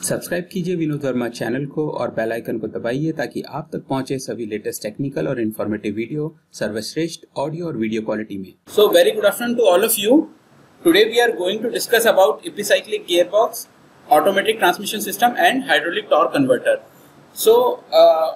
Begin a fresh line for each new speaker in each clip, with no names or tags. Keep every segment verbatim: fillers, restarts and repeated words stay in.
Subscribe कीजिए Vinod Verma channel को और बेल आइकन को दबाइए ताकि आप तक पहुंचे सभी लेटेस्ट टेक्निकल और इन्फॉर्मेटिव वीडियो सर्वश्रेष्ठ ऑडियो और वीडियो क्वालिटी में।
So very good afternoon to all of you. Today we are going to discuss about epicyclic gearbox, automatic transmission system and hydraulic torque converter. So uh,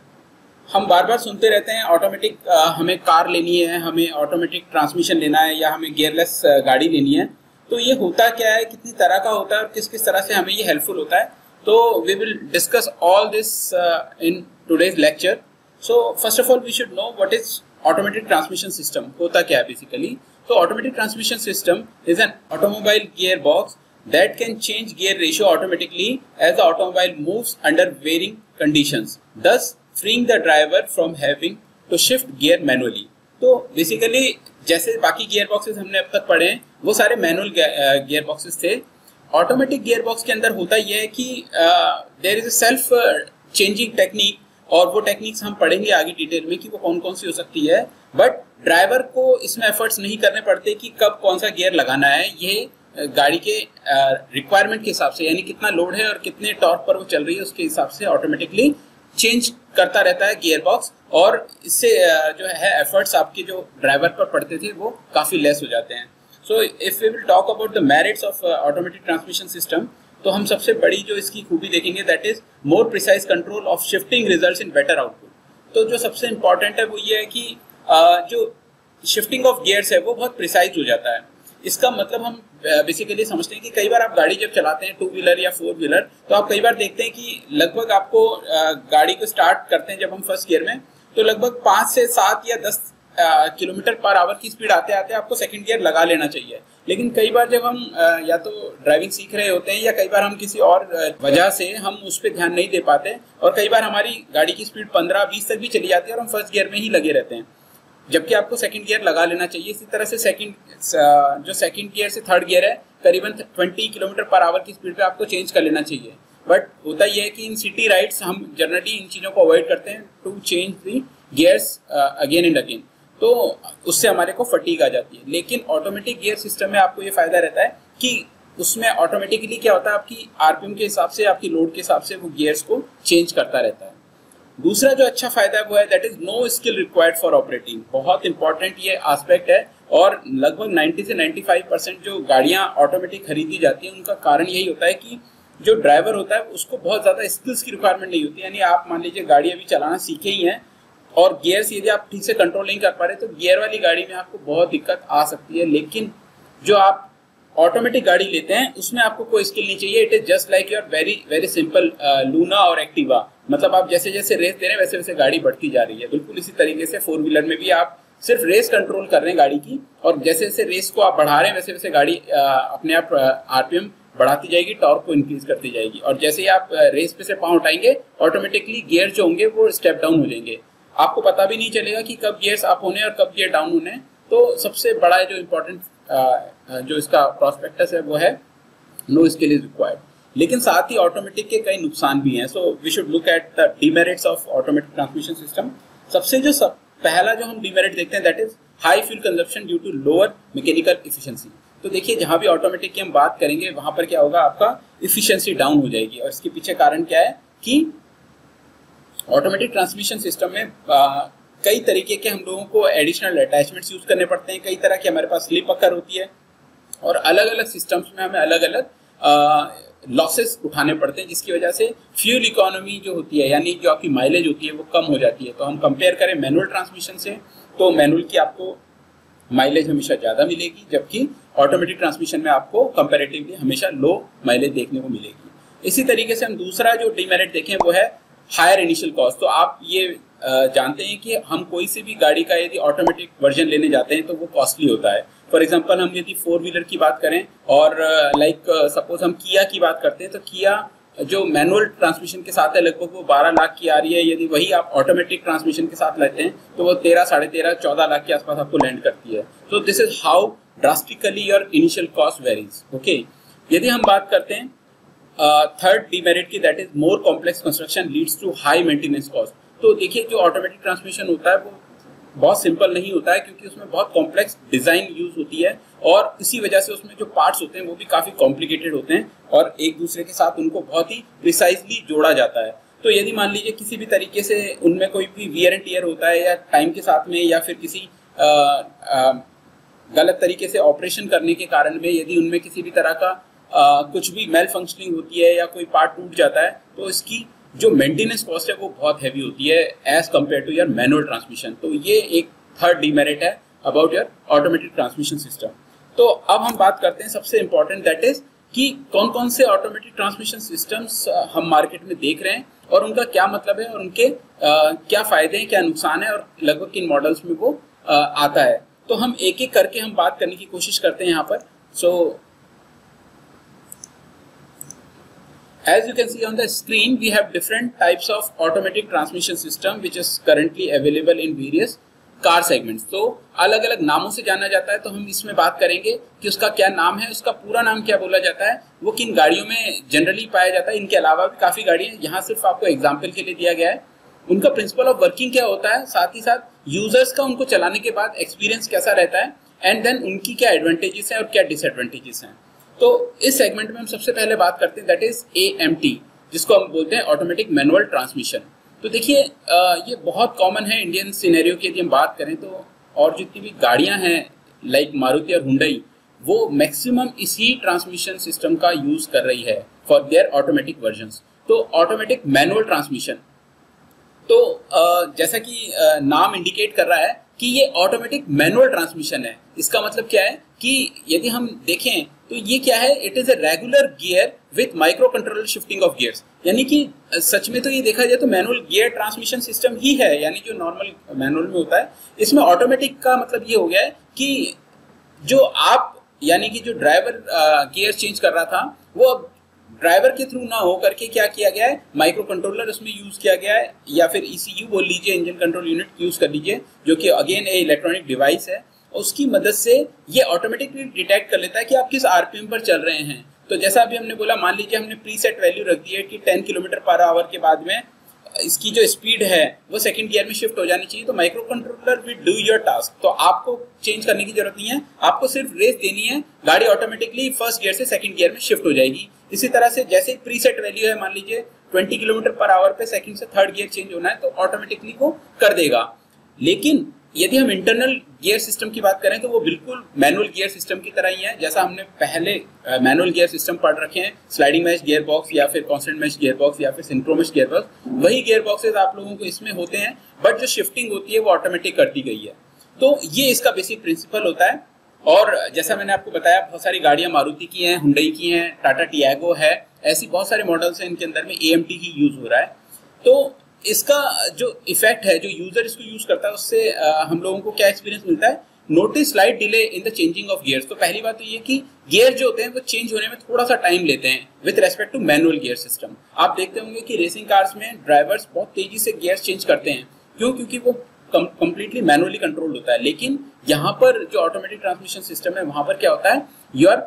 हम बार बार सुनते रहते हैं automatic uh, हमें car लेनी है, हमें automatic transmission लेना है या हमें गियरलेस uh, गाड़ी लेनी है। तो ये होता क्या है, कितनी तरह का होता है और किस किस तरह से हमें ये हेल्पफुल होता है। तो we will discuss all this in today's lecture. So first of all we should know what is automatic transmission system. होता क्या है बेसिकली? तो automatic transmission system is an automobile gear box that can change gear ratio automatically as the automobile moves under varying conditions, thus freeing the driver from having to shift gear manually. तो basically जैसे बाकी gear boxes हमने अब तक पढ़े हैं वो सारे मैनुअल गियर बॉक्सेस थे। ऑटोमेटिक गियर बॉक्स के अंदर होता यह है कि there is a self changing technique और वो टेक्निक्स हम पढ़ेंगे आगे डिटेल में कि वो कौन कौन सी हो सकती है। बट ड्राइवर को इसमें एफर्ट्स नहीं करने पड़ते कि कब कौन सा गियर लगाना है। ये गाड़ी के रिक्वायरमेंट के हिसाब से, यानी कितना लोड है और कितने टॉर्क पर वो चल रही है उसके हिसाब से ऑटोमेटिकली चेंज करता रहता है गियर बॉक्स। और इससे जो है एफर्ट्स आपके जो ड्राइवर पर पड़ते थे वो काफ़ी लेस हो जाते हैं। So if we will talk about the merits of automatic transmission system, तो हम सबसे बड़ी जो इसकी खूबी देखेंगे that is more precise control of shifting results in better output. तो जो सबसे इंपॉर्टेंट है वो ये है कि जो शिफ्टिंग ऑफ गियर्स है वो बहुत प्रिसाइज हो जाता है। इसका मतलब हम बेसिकली समझते हैं कि कई बार आप गाड़ी जब चलाते हैं टू व्हीलर या फोर व्हीलर, तो आप कई बार देखते हैं कि लगभग आपको गाड़ी को स्टार्ट करते हैं जब हम फर्स्ट गियर में, तो लगभग पाँच से सात या दस किलोमीटर पर आवर की स्पीड आते आते आपको सेकंड गियर लगा लेना चाहिए। लेकिन कई बार जब हम या तो ड्राइविंग सीख रहे होते हैं या कई बार हम किसी और वजह से हम उस पर ध्यान नहीं दे पाते और कई बार हमारी गाड़ी की स्पीड पंद्रह बीस तक भी चली जाती है और हम फर्स्ट गियर में ही लगे रहते हैं, जबकि आपको सेकंड गियर लगा लेना चाहिए। इसी तरह से सेकंड जो सेकंड गियर से थर्ड गियर है करीबन बीस किलोमीटर पर आवर की स्पीड पे आपको चेंज कर लेना चाहिए। बट होता यह है कि इन सिटी राइड्स हम जनरली इन चीज़ों को अवॉइड करते हैं to change the gears again and again, तो उससे हमारे को फटीग आ जाती है। लेकिन ऑटोमेटिक गियर सिस्टम में आपको ये फायदा रहता है कि उसमें ऑटोमेटिकली क्या होता है, आपकी आरपीएम के हिसाब से, आपकी लोड के हिसाब से वो गियर्स को चेंज करता रहता है। दूसरा जो अच्छा फायदा है वो है that is no skill required for operating. बहुत इंपॉर्टेंट ये एस्पेक्ट है और लगभग नब्बे से पचानवे परसेंट जो गाड़ियां ऑटोमेटिक खरीदी जाती हैं उनका कारण यही होता है कि जो ड्राइवर होता है उसको बहुत ज़्यादा स्किल्स की रिक्वायरमेंट नहीं होती। यानी आप मान लीजिए गाड़ी अभी चलाना सीखे ही हैं और गियर्स यदि आप ठीक से कंट्रोल नहीं कर पा रहे तो गियर वाली गाड़ी में आपको बहुत दिक्कत आ सकती है। लेकिन जो आप ऑटोमेटिक गाड़ी लेते हैं उसमें आपको कोई स्किल नहीं चाहिए। It is just like your very very simple Luna और एक्टिवा। मतलब आप जैसे जैसे रेस दे रहे हैं वैसे वैसे गाड़ी बढ़ती जा रही है। बिल्कुल इसी तरीके से फोर व्हीलर में भी आप सिर्फ रेस कंट्रोल कर रहे हैं गाड़ी की, और जैसे जैसे रेस को आप बढ़ा रहे हैं वैसे वैसे गाड़ी अपने आप आरपीएम बढ़ाती जाएगी, टॉर्क को इंक्रीज करती जाएगी। और जैसे ही आप रेस पे से पाँव उठाएंगे ऑटोमेटिकली गियर जो होंगे वो स्टेप डाउन हो जाएंगे। आपको पता भी नहीं चलेगा कि कब गियर्स अप होने और कब गियर डाउन होने। तो सबसे बड़ा जो इम्पोर्टेंट जो इसका प्रोस्पेक्टस है वो है नो स्किल इज रिक्वायर्ड। लेकिन साथ ही ऑटोमेटिक के कई नुकसान भी हैं। So we should look at the demerits of automatic transmission system. सबसे जो सब पहला जो हम डीमेरिट देखते हैं that is high fuel consumption due to lower mechanical efficiency. तो देखिए जहाँ भी ऑटोमेटिक की हम बात करेंगे वहाँ पर क्या होगा, आपका इफिशिएंसी डाउन हो जाएगी। और इसके पीछे कारण क्या है कि ऑटोमेटिक ट्रांसमिशन सिस्टम में आ, कई तरीके के हम लोगों को एडिशनल अटैचमेंट्स यूज करने पड़ते हैं। कई तरह की हमारे पास स्लिप अकर होती है और अलग अलग सिस्टम्स में हमें अलग अलग लॉसेस उठाने पड़ते हैं, जिसकी वजह से फ्यूल इकोनॉमी जो होती है यानी जो आपकी माइलेज होती है वो कम हो जाती है। तो हम कंपेयर करें मैनुअल ट्रांसमिशन से तो मैनुअल की आपको माइलेज हमेशा ज़्यादा मिलेगी, जबकि ऑटोमेटिक ट्रांसमिशन में आपको कंपेरेटिवली हमेशा लो माइलेज देखने को मिलेगी। इसी तरीके से हम दूसरा जो डीमेरिट देखें वो है हायर इनिशियल कॉस्ट। तो आप ये जानते हैं कि हम कोई सी भी गाड़ी का यदि ऑटोमेटिक वर्जन लेने जाते हैं तो वो कॉस्टली होता है। फॉर एग्जांपल हम यदि फोर व्हीलर की बात करें और लाइक सपोज हम किया की बात करते हैं तो किया जो मैनुअल ट्रांसमिशन के साथ है लगभग वो बारह लाख की आ रही है। यदि वही आप ऑटोमेटिक ट्रांसमिशन के साथ लेते हैं तो वो तेरह साढ़े तेरह चौदह लाख के आसपास आपको लैंड करती है। तो this is how drastically your initial cost varies. Okay, यदि हम बात करते हैं थर्ड डीमेरिट की that is more complex construction leads to high maintenance cost. तो देखिए जो ऑटोमेटिक ट्रांसमिशन होता है वो बहुत सिंपल नहीं होता है, क्योंकि उसमें बहुत कॉम्प्लेक्स डिजाइन यूज होती है और इसी वजह से उसमें जो पार्ट्स होते हैं वो भी काफी कॉम्प्लिकेटेड होते हैं और एक दूसरे के साथ उनको बहुत ही प्रिसाइजली जोड़ा जाता है। तो यदि मान लीजिए किसी भी तरीके से उनमें कोई भी वियर एंड टियर होता है या टाइम के साथ में या फिर किसी आ, आ, गलत तरीके से ऑपरेशन करने के कारण में यदि उनमें किसी भी तरह का आ, कुछ भी मेल फंक्शनिंग होती है या कोई पार्ट टूट जाता है तो इसकी जो मेंटेनेंस कॉस्ट है वो बहुत हैवी होती है as compare to your manual transmission. तो ये एक थर्ड डिमेरिट है about your automatic transmission system. तो अब हम बात करते हैं सबसे इंपॉर्टेंट, दैट इज कि कौन कौन से ऑटोमेटिक ट्रांसमिशन सिस्टम्स हम मार्केट में देख रहे हैं और उनका क्या मतलब है और उनके आ, क्या फायदे हैं, क्या नुकसान है और लगभग किन मॉडल्स में वो आ, आता है। तो हम एक एक करके हम बात करने की कोशिश करते हैं यहाँ पर। So as you can see on the screen, we have different types of automatic transmission system which is currently available in various car segments. तो अलग अलग नामों से जाना जाता है, तो हम इसमें बात करेंगे कि उसका क्या नाम है, उसका पूरा नाम क्या बोला जाता है, वो किन गाड़ियों में जनरली पाया जाता है। इनके अलावा भी काफ़ी गाड़ियाँ यहाँ सिर्फ आपको एग्जाम्पल के लिए दिया गया है। उनका प्रिंसिपल ऑफ वर्किंग क्या होता है, साथ ही साथ यूजर्स का उनको चलाने के बाद एक्सपीरियंस कैसा रहता है, एंड देन उनकी क्या एडवांटेजेस हैं और क्या डिसएडवांटेजेस हैं। तो इस सेगमेंट में हम सबसे पहले बात करते हैं that is A M T, जिसको हम बोलते हैं ऑटोमेटिक मैनुअल ट्रांसमिशन। तो देखिए ये बहुत कॉमन है इंडियन सिनेरियो की यदि हम बात करें तो, और जितनी भी गाड़ियां हैं लाइक मारुति और हुंडई वो मैक्सिमम इसी ट्रांसमिशन सिस्टम का यूज कर रही है फॉर देयर ऑटोमेटिक वर्जन्स। तो ऑटोमेटिक मैनुअल ट्रांसमिशन, तो जैसा कि नाम इंडिकेट कर रहा है कि ये ऑटोमेटिक मैनुअल ट्रांसमिशन है। इसका मतलब क्या है कि यदि हम देखें तो ये क्या है, it is a regular gear with micro controller shifting of gears. यानी कि सच में तो ये देखा जाए तो मैनुअल गियर ट्रांसमिशन सिस्टम ही है, यानी जो नॉर्मल मैनुअल में होता है। इसमें ऑटोमेटिक का मतलब ये हो गया है कि जो आप यानी कि जो ड्राइवर गियर चेंज कर रहा था वो अब ड्राइवर के थ्रू ना हो करके क्या किया गया है, माइक्रो कंट्रोलर उसमें यूज किया गया है, या फिर ईसीयू बोल लीजिए, इंजन कंट्रोल यूनिट यूज कर लीजिए, जो कि अगेन ए इलेक्ट्रॉनिक डिवाइस है। उसकी मदद से ये ऑटोमेटिकली डिटेक्ट कर लेता है कि आप किस आरपीएम पर चल रहे हैं। तो जैसा अभी हमने बोला, मान लीजिए हमने प्रीसेट वैल्यू रख दी है कि टेन किलोमीटर पर आवर के बाद में इसकी जो स्पीड है वो सेकंड गियर में शिफ्ट हो जानी चाहिए, तो micro controller will do your task. तो आपको चेंज करने की जरूरत नहीं है, आपको सिर्फ रेस देनी है, गाड़ी ऑटोमेटिकली फर्स्ट गियर से सेकंड गियर में शिफ्ट हो जाएगी। इसी तरह से जैसे प्रीसेट वैल्यू है, मान लीजिए ट्वेंटी किलोमीटर पर आवर पे सेकंड से थर्ड गियर चेंज होना है तो ऑटोमेटिकली वो कर देगा। लेकिन यदि हम इंटरनल गियर सिस्टम की बात करें तो वो बिल्कुल मैनुअल गियर सिस्टम की तरह ही है। जैसा हमने पहले मैनुअल गियर सिस्टम पढ़ रखे हैं, स्लाइडिंग मैश गियर बॉक्स या फिर कांस्टेंट मैश गियर बॉक्स या फिर सिंक्रोमैश गियर बॉक्स, वही गियर बॉक्सेस आप लोगों को इसमें होते हैं, बट जो शिफ्टिंग होती है वो ऑटोमेटिक कर दी गई है। तो ये इसका बेसिक प्रिंसिपल होता है। और जैसा मैंने आपको बताया, बहुत सारी गाड़ियां मारुति की हैं, हुंडई की हैं, टाटा टियागो है, ऐसी बहुत सारे मॉडल्स हैं, इनके अंदर में ए एम टी ही यूज हो रहा है। तो इसका जो इफेक्ट है, जो यूजर इसको यूज करता है, उससे आ, हम लोगों को क्या एक्सपीरियंस मिलता है, notice slight delay in the changing of gears. तो पहली बात तो ये कि गियर जो होते हैं वो चेंज होने में थोड़ा सा टाइम लेते हैं with respect to manual gear system. आप देखते होंगे कि रेसिंग कार्स में ड्राइवर्स बहुत तेजी से गियर चेंज करते हैं, क्यों? क्योंकि वो कंप्लीटली मैनुअली कंट्रोल होता है। लेकिन यहाँ पर जो ऑटोमेटिक ट्रांसमिशन सिस्टम है वहां पर क्या होता है, your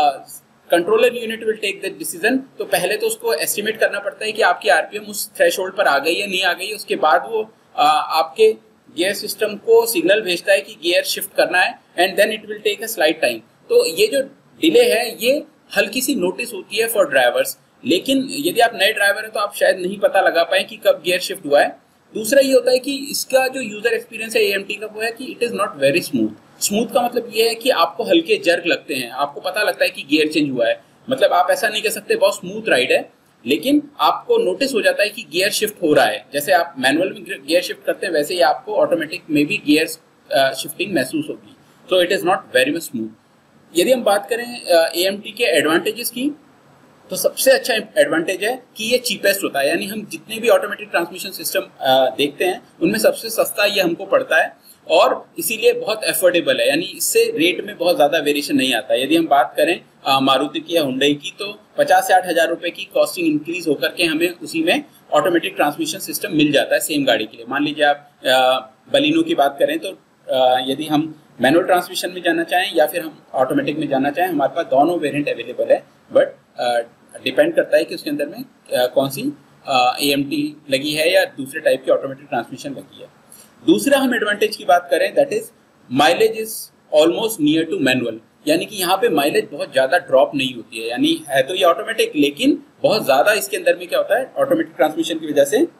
controller unit will take the decision. तो पहले तो उसको एस्टिमेट करना पड़ता है कि आपकी आरपीएम उस थ्रेशोल्ड पर आ गई या नहीं आ गई, उसके बाद वो आ, आपके गियर सिस्टम को सिग्नल भेजता है कि गियर शिफ्ट करना है, and then it will take a slight time. तो ये जो डिले है ये हल्की सी नोटिस होती है फॉर ड्राइवर्स, लेकिन यदि आप नए ड्राइवर है तो आप शायद नहीं पता लगा पाए कि कब गियर शिफ्ट हुआ है। दूसरा ये होता है कि इसका जो यूजर एक्सपीरियंस है ए एम टी का, वो है कि it is not very smooth. Smooth का मतलब ये है कि आपको हल्के जर्क लगते हैं, आपको पता लगता है कि गियर चेंज हुआ है। मतलब आप ऐसा नहीं कह सकते बहुत स्मूथ राइड है, लेकिन आपको नोटिस हो जाता है कि गियर शिफ्ट हो रहा है। जैसे आप मैनुअल में गियर शिफ्ट करते हैं वैसे ही आपको ऑटोमेटिक में भी गियर शिफ्टिंग महसूस होगी। तो it is not very much smooth. यदि हम बात करें ए एम टी के एडवांटेजेस की, तो सबसे अच्छा एडवांटेज है कि ये चीपेस्ट होता है। यानी हम जितने भी ऑटोमेटिक ट्रांसमिशन सिस्टम देखते हैं उनमें सबसे सस्ता ये हमको पड़ता है, और इसीलिए बहुत एफोर्डेबल है, यानी इससे रेट में बहुत ज़्यादा वेरिएशन नहीं आता। यदि हम बात करें मारुति की या हुंडई की, तो पचास से आठ हज़ार रुपये की कॉस्टिंग इंक्रीज होकर के हमें उसी में ऑटोमेटिक ट्रांसमिशन सिस्टम मिल जाता है सेम गाड़ी के लिए। मान लीजिए आप बलिनो की बात करें तो यदि हम मैनुअल ट्रांसमिशन में जाना चाहें या फिर हम ऑटोमेटिक में जाना चाहें, हमारे पास दोनों वेरिएंट अवेलेबल है, बट डिपेंड करता है कि उसके अंदर में कौन सी ए एम टी लगी है या दूसरे टाइप की ऑटोमेटिक ट्रांसमिशन लगी है। दूसरा हम एडवांटेज की बात करें, that is mileage is almost near to manual, यानी कि यहाँ पे माइलेज बहुत ज्यादा ड्रॉप नहीं होती है। यानी है तो ये ऑटोमेटिक, लेकिन बहुत ज्यादा इसके अंदर में क्या होता है, ऑटोमेटिक ट्रांसमिशन की वजह से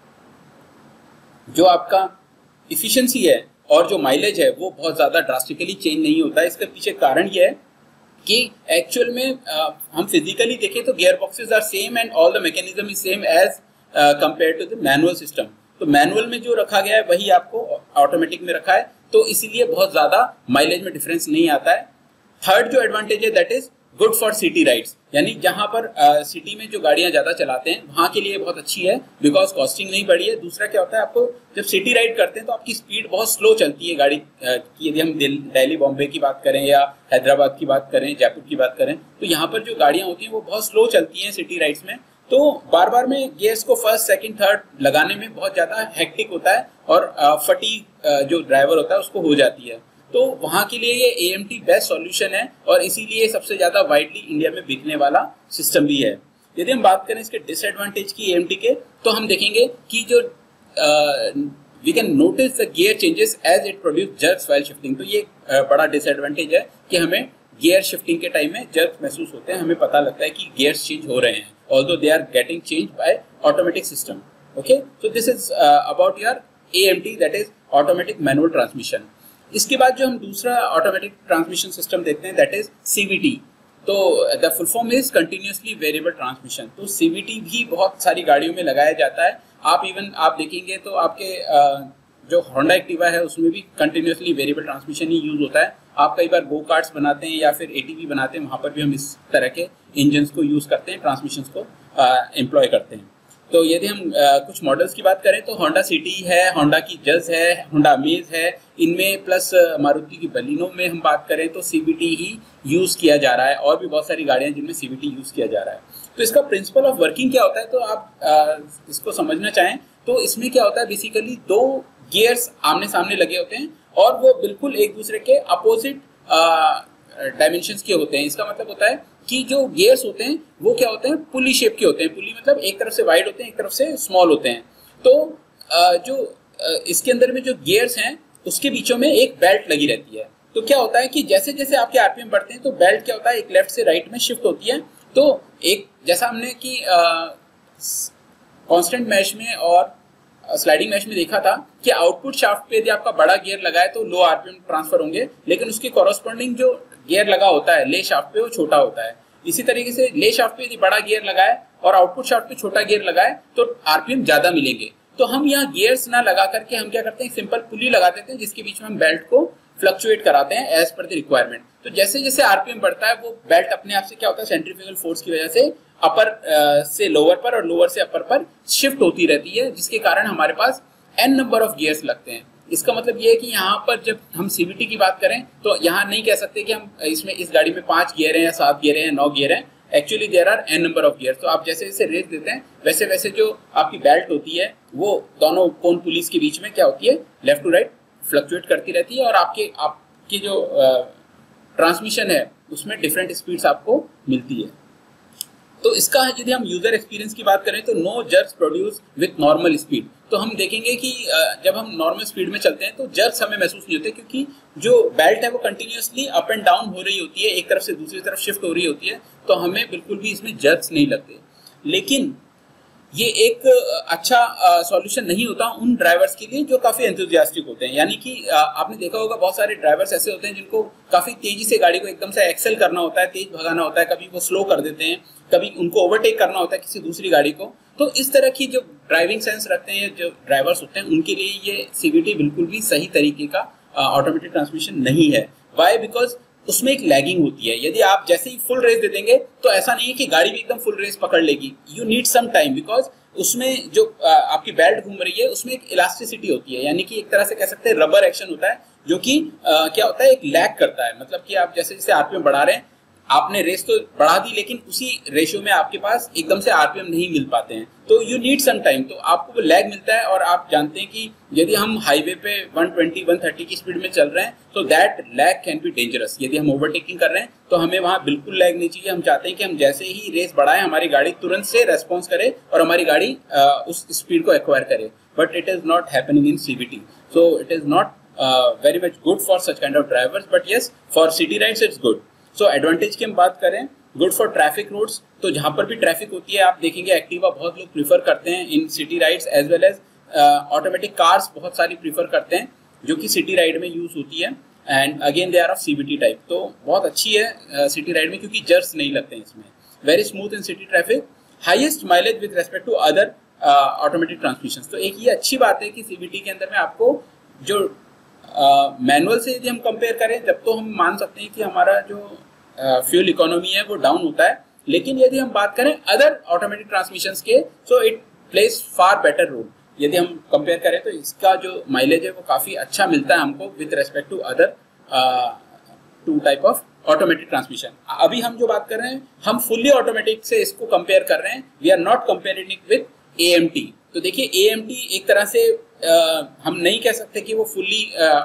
जो आपका इफिशिएंसी है और जो माइलेज है वो बहुत ज्यादा ड्रास्टिकली चेंज नहीं होता है। इसके पीछे कारण ये है कि एक्चुअल में आ, हम फिजिकली देखें तो gear boxes are same and all the mechanism is same as compare to the manual system. तो मैनुअल में जो रखा गया है वही आपको ऑटोमेटिक में रखा है, तो इसीलिए बहुत ज्यादा माइलेज में डिफरेंस नहीं आता है। थर्ड जो एडवांटेज है that is good for city rides, यानी जहां पर सिटी uh, में जो गाड़ियां ज्यादा चलाते हैं वहां के लिए बहुत अच्छी है, बिकॉज कॉस्टिंग नहीं बढ़ी है। दूसरा क्या होता है, आपको जब सिटी राइड करते हैं तो आपकी स्पीड बहुत स्लो चलती है गाड़ी uh, की। यदि हम दिल्ली बॉम्बे की बात करें या हैदराबाद की बात करें, जयपुर की बात करें, तो यहाँ पर जो गाड़ियां होती हैं वो बहुत स्लो चलती हैं सिटी राइड्स में। तो बार बार में गियर्स को फर्स्ट सेकंड थर्ड लगाने में बहुत ज्यादा हेक्टिक होता है और फटीग uh, जो ड्राइवर होता है उसको हो जाती है। तो वहां के लिए ये A M T best solution है और इसीलिए सबसे ज्यादा वाइडली इंडिया में बिकने वाला सिस्टम भी है। यदि हम बात करें इसके डिसएडवांटेज की ए एम टी के, तो हम देखेंगे कि जो we can notice the gear changes as it produce jerks while shifting. तो ये uh, बड़ा डिसएडवांटेज है कि हमें गियर शिफ्टिंग के टाइम में जर्क महसूस होते हैं, हमें पता लगता है कि गियर्स चेंज हो रहे हैं, although they are getting change by automatic system. Okay, so this is about your A M T, that is automatic manual transmission. इसके बाद जो हम दूसरा ऑटोमेटिक ट्रांसमिशन सिस्टम देखते हैं that is C V T. तो the full form is continuously variable transmission. तो C V T भी बहुत सारी गाड़ियों में लगाया जाता है। आप इवन आप देखेंगे तो आपके जो होंडा एक्टिवा है उसमें भी कंटिन्यूसली वेरिएबल ट्रांसमिशन ही यूज होता है। आप कई बार गो कार्ट्स बनाते हैं या फिर ए टी वी बनाते हैं, वहाँ पर भी हम इस तरह के इंजन को यूज करते हैं, ट्रांसमिशन को एम्प्लॉय करते हैं। तो यदि हम आ, कुछ मॉडल्स की बात करें तो होंडा सिटी है, होंडा की जज है, होंडा अमेज है, इनमें प्लस मारुति की बलिनो में हम बात करें तो सी वी टी ही यूज किया जा रहा है, और भी बहुत सारी गाड़ियां जिनमें सी वी टी यूज किया जा रहा है। तो इसका प्रिंसिपल ऑफ वर्किंग क्या होता है, तो आप आ, इसको समझना चाहें तो इसमें क्या होता है, बेसिकली दो गियर्स आमने सामने लगे होते हैं और वो बिल्कुल एक दूसरे के अपोजिट डायमेंशंस के होते हैं। इसका मतलब होता है कि जो गियर्स होते हैं वो क्या होते हैं, पुली शेप के होते हैं। पुली मतलब एक तरफ से वाइड होते हैं, एक तरफ से स्मॉल होते हैं। तो जो इसके अंदर में जो गियर्स हैं उसके बीचों में एक बेल्ट लगी रहती है। तो क्या होता है कि जैसे जैसे आपके आरपीएम बढ़ते हैं तो बेल्ट क्या होता है, एक लेफ्ट से राइट में शिफ्ट होती है। तो एक जैसा हमने कि कांस्टेंट मैश में और स्लाइडिंग मैश में देखा था कि आउटपुट शाफ्ट पे यदि आपका बड़ा गियर लगा है तो लो आरपीएम ट्रांसफर होंगे, लेकिन उसके कॉरस्पॉन्डिंग जो गियर लगा होता है ले शाफ्ट पे वो छोटा होता है। इसी तरीके से ले शाफ्ट पे यदि बड़ा गियर लगा है और आउटपुट शाफ्ट पे छोटा गियर लगा है तो आरपीएम ज्यादा मिलेंगे। तो हम यहाँ गियर्स ना लगा करके हम क्या करते हैं, सिंपल पुली लगा देते हैं जिसके बीच में हम बेल्ट को फ्लक्चुएट कराते हैं एज पर द रिक्वायरमेंट। तो जैसे जैसे आरपीएम बढ़ता है वो बेल्ट अपने आप से क्या होता है, सेंट्रीफ्यूगल फोर्स की वजह से अपर से लोअर पर और लोअर से अपर पर शिफ्ट होती रहती है, जिसके कारण हमारे पास एन नंबर ऑफ गियर्स लगते हैं। इसका मतलब ये है कि यहाँ पर जब हम सीवीटी की बात करें तो यहाँ नहीं कह सकते कि हम इसमें इस गाड़ी में पांच गियर हैं या सात गियर हैं या नौ गियर हैं। Actually there are an number of gears. तो आप जैसे जैसे रेस देते हैं वैसे वैसे जो आपकी बेल्ट होती है वो दोनों कोन पुलिस के बीच में क्या होती है, लेफ्ट टू राइट फ्लक्चुएट करती रहती है और आपके आपकी जो ट्रांसमिशन है उसमें डिफरेंट स्पीड्स आपको मिलती है। तो इसका यदि हम यूजर एक्सपीरियंस की बात करें तो no jerks produce with normal speed. तो हम देखेंगे कि जब हम नॉर्मल स्पीड में चलते हैं तो जर्क्स हमें महसूस नहीं होते, क्योंकि जो बेल्ट है वो कंटिन्यूअसली अप एंड डाउन हो रही होती है, एक तरफ से दूसरी तरफ शिफ्ट हो रही होती है, तो हमें बिल्कुल भी इसमें जर्क्स नहीं लगते। लेकिन ये एक अच्छा सॉल्यूशन नहीं होता उन ड्राइवर्स के लिए जो काफी एंथुसियास्टिक होते हैं। यानी कि आपने देखा होगा बहुत सारे ड्राइवर्स ऐसे होते हैं जिनको काफी तेजी से गाड़ी को एकदम से एक्सेल करना होता है, तेज भगाना होता है, कभी वो स्लो कर देते हैं, कभी उनको ओवरटेक करना होता है किसी दूसरी गाड़ी को। तो इस तरह की जो ड्राइविंग सेंस रखते हैं जो ड्राइवर्स होते हैं उनके लिए ये सीवीटी बिल्कुल भी सही तरीके का ऑटोमेटिक ट्रांसमिशन नहीं है। वाई? बिकॉज उसमें एक लैगिंग होती है। यदि आप जैसे ही फुल रेस दे देंगे तो ऐसा नहीं है कि गाड़ी भी एकदम फुल रेस पकड़ लेगी। You need some time, because उसमें जो आ, आपकी बेल्ट घूम रही है उसमें एक इलास्टिसिटी होती है, यानी कि एक तरह से कह सकते हैं रबर एक्शन होता है जो कि क्या होता है, एक लैग करता है। मतलब कि आप जैसे जैसे आरपीएम बढ़ा रहे हैं आपने रेस तो बढ़ा दी लेकिन उसी रेशियो में आपके पास एकदम से आरपीएम नहीं मिल पाते हैं, तो यू नीड सम टाइम, तो आपको वो लैग मिलता है। और आप जानते हैं कि यदि हम हाईवे पे वन ट्वेंटी वन थर्टी की स्पीड में चल रहे हैं तो that lag can be dangerous. यदि हम ओवरटेकिंग कर रहे हैं तो हमें वहां बिल्कुल लैग नहीं चाहिए। हम चाहते हैं कि हम जैसे ही रेस बढ़ाएं हमारी गाड़ी तुरंत से रेस्पॉन्स करे और हमारी गाड़ी आ, उस स्पीड को एक्वायर करे, but it is not happening in CVT, so it is not very much good for such kind of drivers, but yes for city rides it's good. So advantage की हम बात करें, गुड फॉर ट्रैफिक रोड्स, तो जहां पर भी traffic होती है आप देखेंगे एक्टिवा बहुत लोग प्रीफर करते हैं in city rides, as well as automatic cars बहुत सारी प्रीफर करते हैं जो कि सिटी राइड में यूज होती है, and again they are of CVT type, तो बहुत अच्छी है सिटी uh, राइड में क्योंकि जर्स नहीं लगते हैं इसमें। Very smooth in city traffic, highest mileage with respect to other automatic transmission. तो एक ये अच्छी बात है कि सीवीटी के अंदर में आपको जो मैनुअल uh, से यदि हम कंपेयर करें तब तो हम मान सकते हैं कि हमारा जो फ्यूल uh, इकोनॉमी है वो डाउन होता है, लेकिन यदि हम बात करें अदर ऑटोमेटिक ट्रांसमिशंस के so it place far better role. यदि हम कंपेयर करें तो इसका जो माइलेज है वो काफ़ी अच्छा मिलता है हमको with respect to other two type of automatic transmission. अभी हम जो बात कर रहे हैं हम फुल्ली ऑटोमेटिक से इसको कंपेयर कर रहे हैं, we are not comparing it with AMT. तो देखिए एएमटी एक तरह से uh, हम नहीं कह सकते कि वो फुल्ली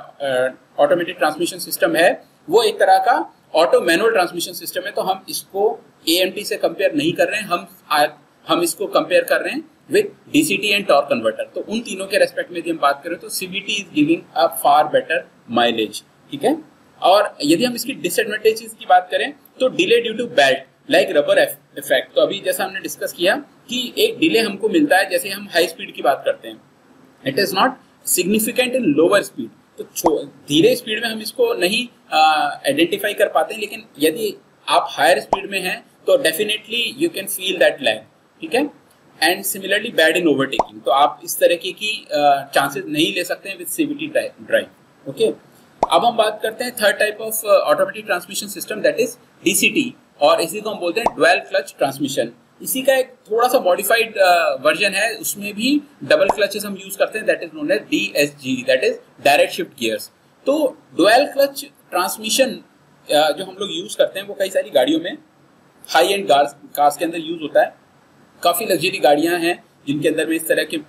ऑटोमेटिक ट्रांसमिशन सिस्टम है, वो एक तरह का ऑटो मैनुअल ट्रांसमिशन सिस्टम है, तो हम इसको एएमटी से कंपेयर नहीं कर रहे हैं, हम हम इसको कंपेयर कर रहे हैं with DCT and torque converter. तो उन तीनों के रेस्पेक्ट में यदि हम बात करें तो CVT is giving a far better mileage, ठीक है। और यदि हम इसकी डिसएडवांटेजेस की बात करें तो delay due to belt like rubber effect, तो अभी जैसा हमने डिस्कस किया कि एक डिले हमको मिलता है जैसे हम हाई स्पीड की बात करते हैं, it is not significant in lower speed, तो धीरे स्पीड में हम इसको नहीं आइडेंटिफाई कर पाते हैं, लेकिन यदि आप हायर स्पीड में हैं तो definitely you can feel that lag, ठीक है। And similarly bad in overtaking, तो आप इस तरीके की चांसेस uh, नहीं ले सकते हैं विद सीवीटी ड्राइव, ओके। अब हम बात करते हैं third type of automatic transmission system, that is DCT, और इसी को हम बोलते हैं डुअल क्लच ट्रांसमिशन। इसी का एक थोड़ा सा मॉडिफाइड वर्जन है, उसमें भी डबल क्लचेस हम यूज करते हैं, that is known as DSG, that is direct shift gears. तो डुअल क्लच ट्रांसमिशन जो हम लोग यूज करते हैं वो कई सारी गाड़ियों में हाई एंड कार्स के अंदर यूज होता है। काफ़ी लग्जरी गाड़ियां हैं जिनके अंदर में इस तरह के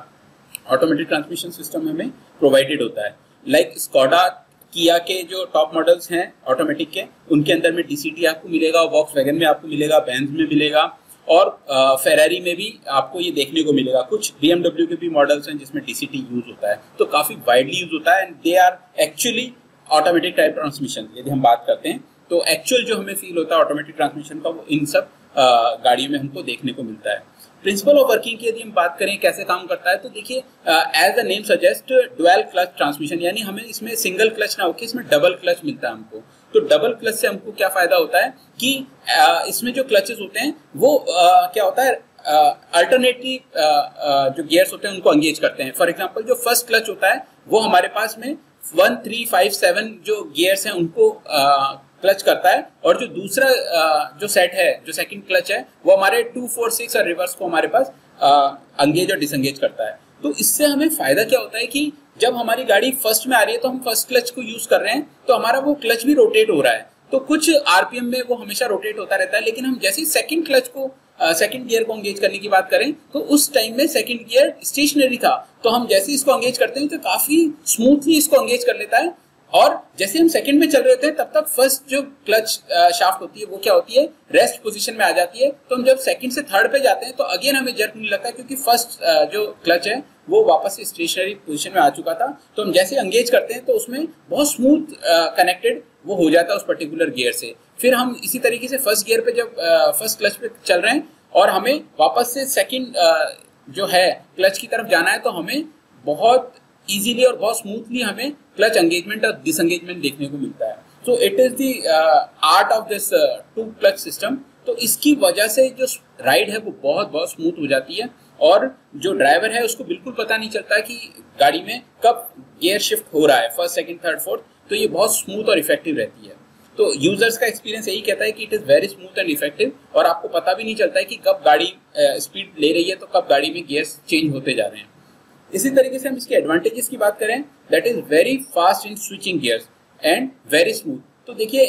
ऑटोमेटिक ट्रांसमिशन सिस्टम हमें प्रोवाइडेड होता है, लाइक स्कोडा किया के जो टॉप मॉडल्स हैं ऑटोमेटिक के, उनके अंदर में डीसीटी आपको मिलेगा, वॉक्सवैगन में आपको मिलेगा, बेंज में मिलेगा, और फेरारी में भी आपको ये देखने को मिलेगा। कुछ बीएमडब्ल्यू के भी मॉडल्स हैं जिसमें डीसीटी यूज होता है, तो काफ़ी वाइडली यूज होता है, and they are actually automatic type transmission. यदि हम बात करते हैं तो एक्चुअल जो हमें फील होता है ऑटोमेटिक ट्रांसमिशन का वो इन सब गाड़ियों में हमको देखने को मिलता है। प्रिंसिपल ऑफ वर्किंग की यदि हम बात करें कैसे काम करता है, तो देखिए as the name suggest dual clutch transmission, यानी हमें इसमें सिंगल क्लच ना होकर इसमें डबल क्लच मिलता है हमको। तो डबल क्लच से हमको क्या फायदा होता है कि uh, इसमें जो क्लचेस होते हैं वो uh, क्या होता है अल्टरनेटिव uh, uh, जो गियर्स होते हैं उनको एंगेज करते हैं। फॉर एग्जाम्पल जो फर्स्ट क्लच होता है वो हमारे पास में वन थ्री फाइव सेवन जो गियर्स हैं उनको uh, क्लच करता है, और जो दूसरा जो सेट है जो सेकंड क्लच है वो हमारे टू फोर सिक्स और रिवर्स को हमारे पास एंगेज और डिसएंगेज करता है। तो इससे हमें फायदा क्या होता है कि जब हमारी गाड़ी फर्स्ट में आ रही है तो हम फर्स्ट क्लच को यूज कर रहे हैं तो हमारा वो क्लच भी रोटेट हो रहा है, तो कुछ आरपीएम में वो हमेशा रोटेट होता रहता है। लेकिन हम जैसे ही सेकंड क्लच को सेकंड गियर को एंगेज करने की बात करें तो उस टाइम में सेकंड गियर स्टेशनरी था, तो हम जैसे ही इसको एंगेज करते हैं तो काफी स्मूथली इसको एंगेज कर लेता है, और जैसे हम सेकंड में चल रहे होते हैं तब तक फर्स्ट जो क्लच शाफ्ट होती है वो क्या होती है, रेस्ट पोजीशन में आ जाती है। तो हम जब सेकंड से थर्ड पे जाते हैं तो अगेन हमें जर्क नहीं लगता, क्योंकि फर्स्ट जो क्लच है वो वापस से स्टेशनरी पोजीशन में आ चुका था। तो हम जैसे एंगेज करते हैं तो उसमें बहुत स्मूथ कनेक्टेड वो हो जाता है उस पर्टिकुलर गियर से। फिर हम इसी तरीके से फर्स्ट गियर पे जब फर्स्ट क्लच पे चल रहे हैं और हमें वापस से सेकेंड जो है क्लच की तरफ जाना है, तो हमें बहुत इजीली और बहुत स्मूथली हमें क्लच एंगेजमेंट और डिसएंगेजमेंट देखने को मिलता है। So it is the art of this two clutch system. तो इसकी वजह से जो राइड है वो बहुत बहुत स्मूथ हो जाती है, और जो ड्राइवर है उसको बिल्कुल पता नहीं चलता कि गाड़ी में कब गियर शिफ्ट हो रहा है, फर्स्ट सेकंड थर्ड फोर्थ। तो ये बहुत स्मूथ और इफेक्टिव रहती है। तो यूजर्स का एक्सपीरियंस यही कहता है कि it is very smooth and effective, और आपको पता भी नहीं चलता है कि कब गाड़ी स्पीड uh, ले रही है तो कब गाड़ी में गियर्स चेंज होते जा रहे हैं। इसी तरीके से हम इसके एडवांटेजेस की बात करें, that is very fast in switching gears and very smooth. तो देखिए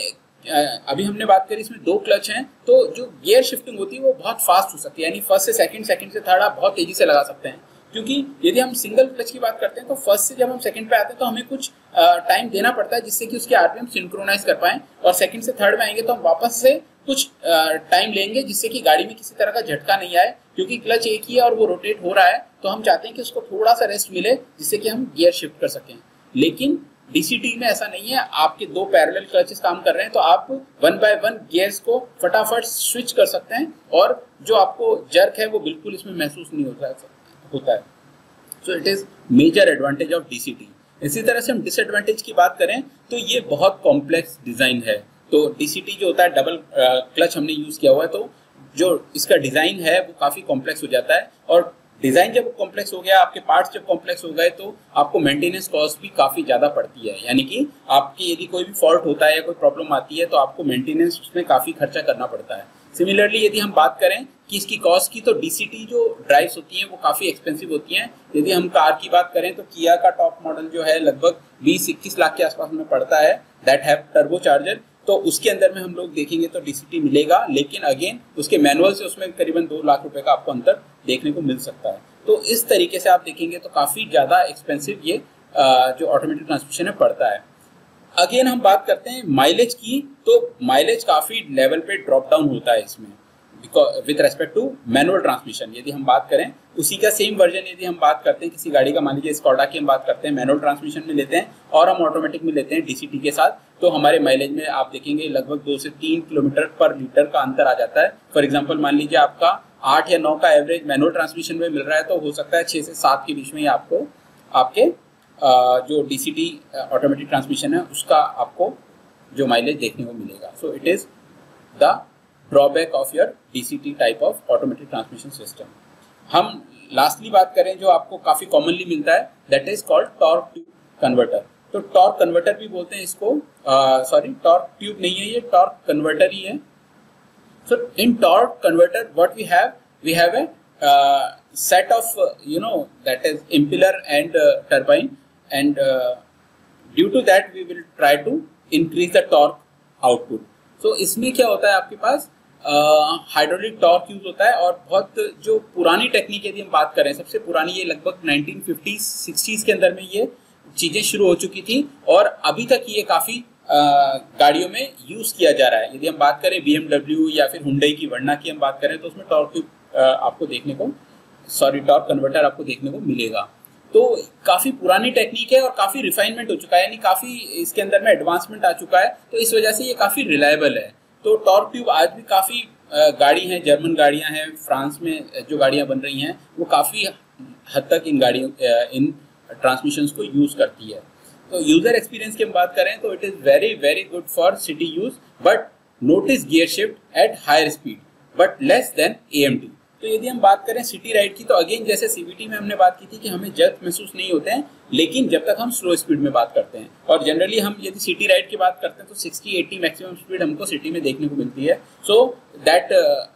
अभी हमने बात करी इसमें दो क्लच हैं, तो जो गियर शिफ्टिंग होती है वो बहुत फास्ट हो सकती है, यानी फर्स्ट से सेकंड, सेकंड से थर्ड आप बहुत तेजी से लगा सकते हैं। क्योंकि यदि हम सिंगल क्लच की बात करते हैं तो फर्स्ट से जब हम सेकंड पे आते हैं तो हमें कुछ टाइम देना पड़ता है जिससे कि उसके आरपीएम सिंक्रोनाइज कर पाएं, और सेकंड से थर्ड में आएंगे तो हम वापस से कुछ टाइम लेंगे जिससे कि गाड़ी में किसी तरह का झटका नहीं आए, क्योंकि क्लच एक ही है और वो रोटेट हो रहा है, तो हम चाहते हैं कि उसको थोड़ा सा रेस्ट मिले जिससे कि हम गियर शिफ्ट कर सकें। लेकिन डीसीटी में ऐसा नहीं है, आपके दो पैरेलल क्लचेस काम कर रहे हैं तो आप वन बाय वन गियर्स को फटाफट स्विच कर सकते हैं, और जो आपको जर्क है वो बिल्कुल इसमें महसूस नहीं होता होता है। So it is major advantage of DCT. इसी तरह से हम डिसएडवांटेज की बात करें तो ये बहुत कॉम्प्लेक्स डिजाइन है। तो डीसीटी जो होता है डबल क्लच हमने यूज किया हुआ है, तो जो इसका डिजाइन है वो काफी कॉम्प्लेक्स हो जाता है, और डिजाइन जब कॉम्प्लेक्स हो गया, आपके पार्ट्स जब कॉम्प्लेक्स हो गए तो आपको मेंटेनेंस कॉस्ट भी काफी ज्यादा पड़ती है, यानी कि आपकी यदि कोई भी फॉल्ट होता है या कोई प्रॉब्लम आती है तो आपको मेंटेनेंस उसमें काफी खर्चा करना पड़ता है। सिमिलरली यदि हम बात करें कि इसकी कॉस्ट की, तो डीसीटी जो ड्राइव्स होती हैं वो काफी एक्सपेंसिव होती हैं। यदि हम कार की बात करें तो किया का टॉप मॉडल जो है लगभग बीस इक्कीस लाख के आसपास में पड़ता है, दैट हैव टर्बो चार्जर, तो उसके अंदर में हम लोग देखेंगे तो डीसीटी मिलेगा, लेकिन अगेन उसके मैनुअल से उसमें करीबन दो लाख रुपए का आपको अंतर देखने को मिल सकता है। तो इस तरीके से आप देखेंगे तो काफी ज्यादा एक्सपेंसिव ये जो ऑटोमेटिक ट्रांसमिशन है पड़ता है। अगेन हम बात करते हैं माइलेज की, तो माइलेज काफी लेवल पे ड्रॉप डाउन होता है इसमें with respect to manual transmission. यदि हम बात करें उसी का सेम वर्जन यदि हम बात करते हैं किसी गाड़ी का, मान लीजिए स्कॉडा की हम बात करते हैं, मैनुअल ट्रांसमिशन में लेते हैं और हम ऑटोमेटिक में लेते हैं डीसीटी के साथ, तो हमारे माइलेज में आप देखेंगे लगभग दो से तीन किलोमीटर पर लीटर का अंतर आ जाता है। फॉर एग्जाम्पल मान लीजिए आपका आठ या नौ का एवरेज मैनुअल ट्रांसमिशन में मिल रहा है, तो हो सकता है छः से सात के बीच में ही आपको आपके जो डीसीटी ऑटोमेटिक ट्रांसमिशन है उसका आपको जो माइलेज देखने को मिलेगा। So it is the drawback of your DCT type of automatic transmission system. हम लास्टली बात करें जो आपको काफी कॉमनली मिलता है, that is called torque tube converter. तो टॉर्क कन्वर्टर भी बोलते हैं इसको, सॉरी टॉर्क ट्यूब नहीं है, ये टॉर्क कन्वर्टर ही है। So in torque converter, what we have, we have a uh, set of uh, you know that is impeller and uh, turbine, and uh, due to that we will try to increase the torque output. So इसमें क्या होता है आपके पास hydraulic torque use होता है, और बहुत जो पुरानी टेक्निक यदि हम बात करें, सबसे पुरानी ये लगभग नाइनटीन फिफ्टीज़ सिक्सटीज़ के अंदर में ये चीजें शुरू हो चुकी थी, और अभी तक ये काफी Uh, गाड़ियों में यूज किया जा रहा है। यदि हम बात करें बीएमडब्ल्यू या फिर हुंडई की वर्ना की हम बात करें तो उसमें टॉर्क ट्यूब uh, आपको देखने को सॉरी टॉर्क कन्वर्टर आपको देखने को मिलेगा। तो काफी पुरानी टेक्निक है और काफी रिफाइनमेंट हो चुका है, यानी काफी इसके अंदर में एडवांसमेंट आ चुका है, तो इस वजह से ये काफी रिलायबल है। तो टॉर्क ट्यूब आज भी काफी uh, गाड़ी हैं, जर्मन गाड़ियां हैं, फ्रांस में जो गाड़ियां बन रही हैं वो काफी हद तक इन गाड़ियों uh, इन ट्रांसमिशंस को यूज करती है। तो यूजर एक्सपीरियंस की हम बात करें तो it is very very good for city use, but notice gear shift at higher speed but less than AMT. तो यदि हम बात करें सिटी राइड की, तो अगेन जैसे सीवीटी में हमने बात की थी कि हमें जर्क महसूस नहीं होते हैं, लेकिन जब तक हम स्लो स्पीड में बात करते हैं, और जनरली हम यदि सिटी राइड की बात करते हैं तो सिक्सटी एटी मैक्सिमम स्पीड हमको सिटी में देखने को मिलती है। So that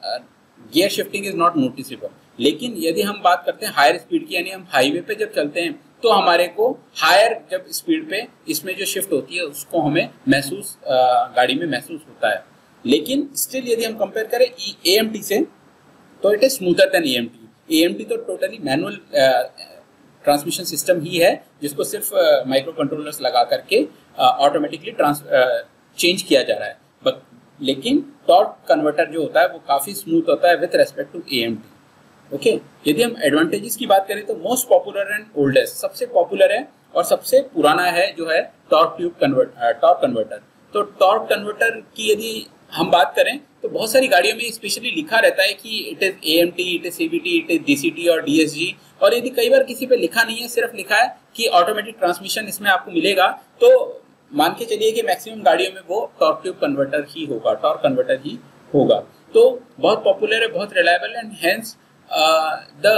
gear shifting is not noticeable. लेकिन यदि हम बात करते हैं हायर स्पीड की, यानी हम हाईवे पे जब चलते हैं तो हमारे को हायर जब स्पीड पे इसमें जो शिफ्ट होती है उसको हमें महसूस गाड़ी में महसूस होता है। लेकिन स्टिल यदि हम कंपेयर करें एएमटी से तो it is smoother than AMT. AMT तो टोटली मैनुअल ट्रांसमिशन सिस्टम ही है जिसको सिर्फ माइक्रो कंट्रोलर्स लगा करके ऑटोमेटिकली ट्रांस चेंज किया जा रहा है, बट लेकिन टॉर्क कन्वर्टर जो होता है वो काफी स्मूथ होता है with respect to AMT. Okay okay. यदि हम एडवांटेजेस की बात करें तो मोस्ट पॉपुलर एंड ओल्डेस्ट, सबसे पॉपुलर है और सबसे पुराना है जो है torque tube convert torque converter. तो टॉर्क कन्वर्टर की यदि हम बात करें तो बहुत सारी गाड़ियों में स्पेशली लिखा रहता है कि it is AMT, it is CVT, it is DCT और डीएसजी, और यदि कई बार किसी पे लिखा नहीं है, सिर्फ लिखा है कि ऑटोमेटिक ट्रांसमिशन इसमें आपको मिलेगा, तो मान के चलिए कि मैक्सिमम गाड़ियों में वो टॉर्क ट्यूब कन्वर्टर ही होगा, टॉर्क कन्वर्टर ही होगा। तो बहुत पॉपुलर है, बहुत reliable, and hence the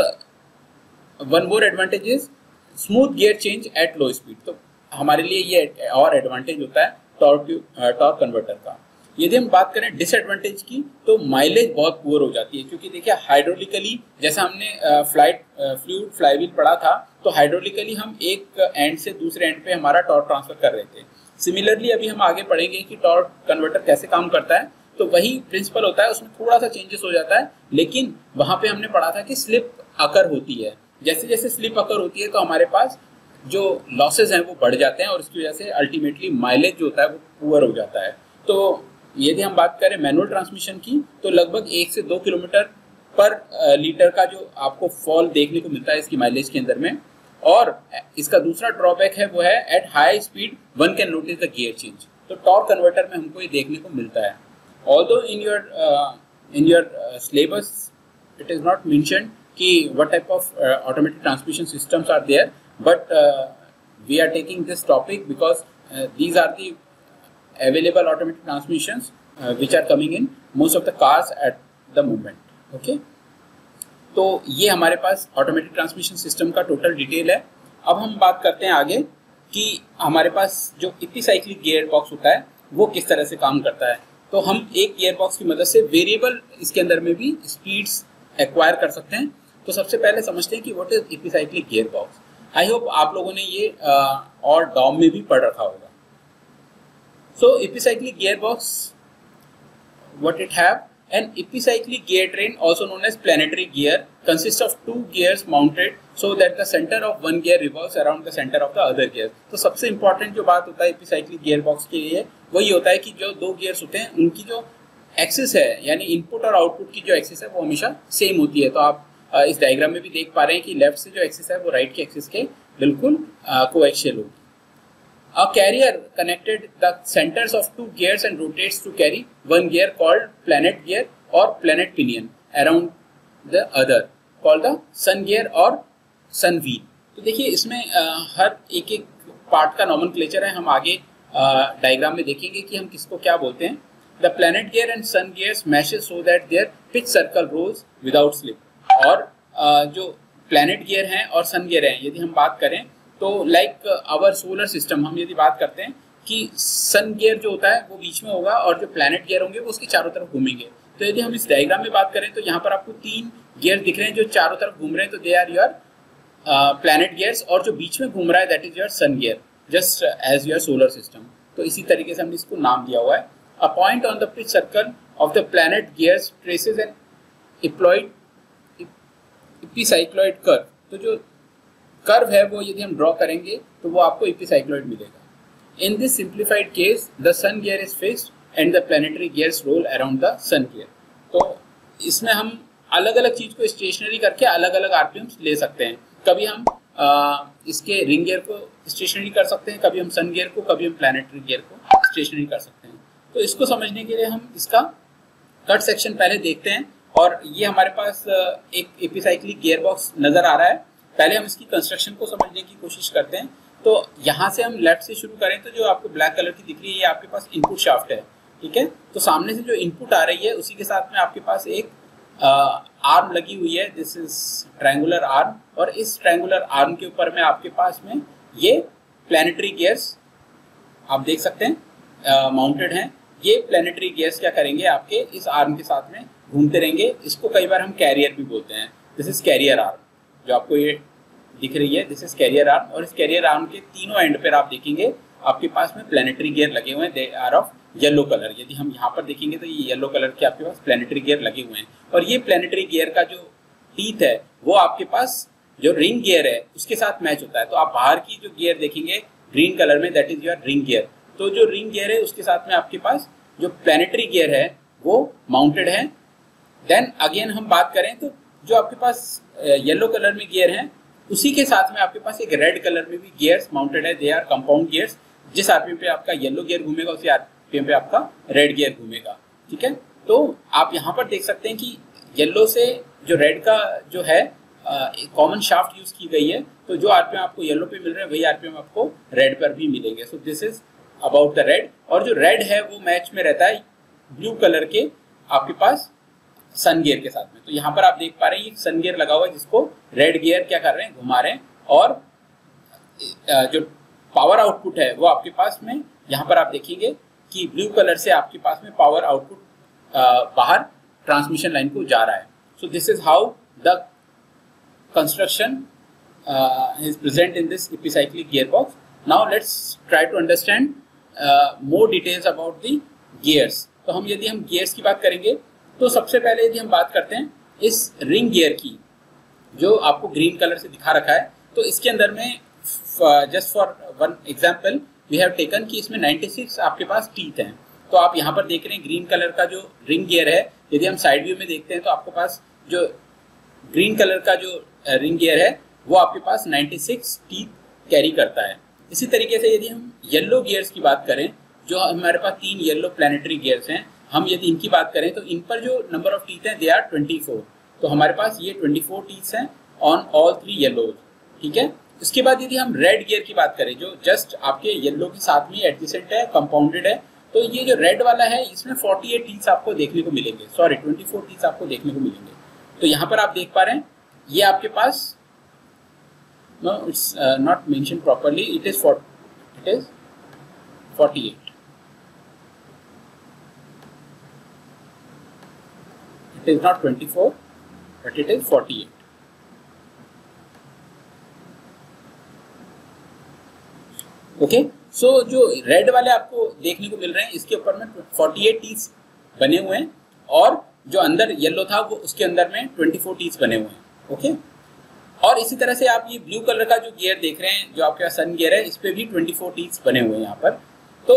one more advantage is smooth gear change at low speed. तो हमारे लिए ये और एडवांटेज होता है टॉर्क ट्यूब टॉर्क कन्वर्टर का। यदि हम बात करें डिसएडवांटेज की तो माइलेज बहुत पुअर हो जाती है, क्योंकि देखिए हाइड्रोलिकली जैसा हमने फ्लाइट फ्लूइड फ्लाईव्हील पढ़ा था, तो हाइड्रोलिकली हम एक एंड से दूसरे एंड पे हमारा टॉर्क ट्रांसफर कर रहे थे। सिमिलरली अभी हम आगे पढ़ेंगे कि टॉर्क कन्वर्टर कैसे काम करता है, तो वही प्रिंसिपल होता है, उसमें थोड़ा सा चेंजेस हो जाता है, लेकिन वहां पे हमने पढ़ा था कि स्लिप अकर होती है। जैसे जैसे स्लिप अकर होती है तो हमारे पास जो लॉसेज हैं वो बढ़ जाते हैं और इसकी वजह से अल्टीमेटली माइलेज जो होता है वो पुअर हो जाता है। तो यदि हम बात करें मैनुअल ट्रांसमिशन की, तो लगभग एक से दो किलोमीटर पर लीटर का जो आपको फॉल देखने को मिलता है इसकी माइलेज के अंदर में। और इसका दूसरा ड्रॉबैक है वो है at high speed one can notice the gear change. तो टॉर्क कन्वर्टर में हमको ये देखने को मिलता है। Although in your in your syllabus it is not mentioned कि what type of automatic transmission systems are there, but we are taking this topic because these are the available automatic transmissions uh, which are coming in most of the cars at the moment. okay? तो ये हमारे पास automatic transmission system का total detail है। अब हम बात करते हैं आगे कि हमारे पास जो एपिसाइक्लिक गियर बॉक्स होता है वो किस तरह से काम करता है। तो हम एक गियर बॉक्स की मदद से वेरिएबल इसके अंदर में भी स्पीड्स एक्वायर कर सकते हैं। तो सबसे पहले समझते हैं कि what is epicyclic gear box. I hope आप लोगों ने ये uh, और डॉम में भी पढ़ रखा होगा। So epicyclic gearbox, what it have? An epicyclic gear train, also known as planetary gear, consists of two gears mounted so that the center of one gear revolves around the center of the other gear. तो सबसे important जो बात होता है epicyclic gearbox के लिए वही होता है कि जो दो gears होते हैं उनकी जो एक्सिस है, यानी इनपुट और आउटपुट की जो एक्सिस है वो हमेशा सेम होती है। तो आप इस डायग्राम में भी देख पा रहे हैं कि लेफ्ट से जो एक्सिस है वो राइट की एक्सिस के बिल्कुल कोएक्सियल होगी। A carrier connected the centers of two gears and rotates to carry one gear called planet gear or planet pinion around the other called the sun gear or sun wheel। तो देखिए इसमें आ, हर एक एक part का nomenclature है, हम आगे diagram में देखेंगे कि हम किसको क्या बोलते हैं। The planet gear and sun gears meshes so that their pitch circle rolls without slip। और आ, जो planet gear हैं और sun gear हैं यदि हम बात करें तो लाइक आवर सोलर सिस्टम, हम यदि बात करते हैं कि सन गियर जो होता है वो बीच में होगा और जो प्लैनेट गियर होंगे वो उसके चारों तरफ घूमेंगे। तो यदि हम इस डायग्राम में बात करें तो यहाँ पर आपको तीन गियर दिख रहे हैं जो चारों तरफ घूम रहे हैं, तो they are your planet gears, और जो बीच में घूम रहा है that is your sun gear, just as your solar system. तो इसी तरीके से हमने इसको नाम दिया हुआ है। A point on the pitch circle of the planet gears traces an epicycloid epicycloid curve. तो जो कर्व है वो यदि हम ड्रॉ करेंगे तो वो आपको एपिसाइक्लॉइड मिलेगा। In this simplified case the sun gear is fixed and the planetary gears roll around the sun gear. तो इसमें हम अलग अलग चीज को स्टेशनरी करके अलग अलग आरपीएम्स ले सकते हैं। कभी हम आ, इसके रिंग गियर को स्टेशनरी कर सकते हैं, कभी हम सन गियर को, कभी हम प्लैनेटरी गियर को स्टेशनरी कर सकते हैं। तो इसको समझने के लिए हम इसका कट सेक्शन पहले देखते हैं। और ये हमारे पास एक एपिसाइक्लिक गियर बॉक्स नजर आ रहा है। पहले हम इसकी कंस्ट्रक्शन को समझने की कोशिश करते हैं। तो यहाँ से हम लेफ्ट से शुरू करें तो जो आपको ब्लैक कलर की दिख रही है ये आपके पास इनपुट शाफ्ट है, ठीक है। तो सामने से जो इनपुट आ रही है उसी के साथ में आपके पास एक आर्म लगी हुई है, दिस इज ट्रायंगुलर आर्म। और इस ट्रायंगुलर आर्म के ऊपर में आपके पास में ये प्लैनेटरी गियर्स आप देख सकते हैं माउंटेड हैं। ये प्लैनेटरी गियर्स क्या करेंगे, आपके इस आर्म के साथ में घूमते रहेंगे। इसको कई बार हम कैरियर भी बोलते हैं। दिस इज कैरियर आर्म जो आपको ये दिख रही है, दिस इज कैरियर आर्म। और इस कैरियर आर्म के तीनों एंड पर आप देखेंगे आपके पास में प्लैनेटरी गियर लगे हुए हैं, they are of yellow colour. यदि हम यहाँ पर देखेंगे तो ये येलो कलर के आपके पास प्लैनेटरी गियर लगे हुए हैं। और ये प्लैनेटरी गियर का जो टीथ है वो आपके पास जो रिंग गियर है उसके साथ मैच होता है। तो आप बाहर की जो गियर देखेंगे ग्रीन कलर में, that is your ring gear. तो जो रिंग गियर है उसके साथ में आपके पास जो प्लैनेटरी गियर है वो माउंटेड है। देन अगेन हम बात करें तो जो आपके पास येलो कलर में गियर हैं उसी के साथ में आपके पास एक रेड कलर में भी गियर्स माउंटेड है, दे आर कंपाउंड गियर्स। जिस आरपीएम पे आपका येलो गियर घूमेगा उसी आरपीएम पे आपका रेड गियर घूमेगा, ठीक है। तो आप यहाँ पर देख सकते हैं कि येलो से जो रेड का जो है कॉमन शाफ्ट यूज की गई है। तो जो आरपीएम आपको येलो पे मिल रहे हैं वही आरपीएम आपको रेड पर भी मिलेंगे। So this is about the red. और जो रेड है वो मैच में रहता है ब्लू कलर के आपके पास सन गियर के साथ में। तो यहाँ पर आप देख पा रहे हैं ये सन गियर लगा हुआ है जिसको रेड गियर क्या कर रहे हैं, घुमा रहे हैं। और जो पावर आउटपुट है वो आपके पास में यहाँ पर आप देखेंगे कि ब्लू कलर से आपके पास में पावर आउटपुट बाहर ट्रांसमिशन लाइन को जा रहा है। So this is how the construction is present in this epicyclic gear box. Now let's try to understand more details about the gears. तो हम यदि हम गियर्स की बात करेंगे तो सबसे पहले यदि हम बात करते हैं इस रिंग गियर की, जो आपको ग्रीन कलर से दिखा रखा है, तो इसके अंदर में just for one example we have taken कि इसमें छियानवे आपके पास टीथ हैं। तो आप यहाँ पर देख रहे हैं ग्रीन कलर का जो रिंग गियर है, यदि हम साइड व्यू में देखते हैं तो आपके पास जो ग्रीन कलर का जो रिंग गियर है वो आपके पास छियानवे टीथ कैरी करता है। इसी तरीके से यदि हम येलो गियर्स की बात करें, जो हमारे पास तीन येलो प्लैनेटरी गियर्स हैं, हम यदि इनकी बात करें तो इन पर जो नंबर ऑफ टीथ हैं दे आर चौबीस। तो हमारे पास ये चौबीस टीथ्स हैं ऑन ऑल थ्री येलोज, ठीक है। इसके बाद यदि हम रेड गियर की बात करें, जो जस्ट आपके येलो के साथ में एडजेसेंट है, कंपाउंडेड है, तो ये जो रेड वाला है इसमें अड़तालीस टीथ्स आपको देखने को मिलेंगे, सॉरी चौबीस टीथ्स आपको देखने को मिलेंगे। तो यहाँ पर आप देख पा रहे हैं ये आपके पास, no it's not mention properly, it is it is अड़तालीस, इट इज नॉट चौबीस बट इट इज अड़तालीस। ओके, सो जो रेड वाले आपको देखने को मिल रहे हैं इसके ऊपर में अड़तालीस टीथ्स बने हुए हैं, और जो अंदर येलो था वो उसके अंदर में चौबीस टीथ्स बने हुए हैं। ओके, और इसी तरह से आप ये ब्लू कलर का जो गियर देख रहे हैं, जो आपके पास सन गियर है, इस पे भी चौबीस टीथ्स बने हुए हैं यहाँ पर। तो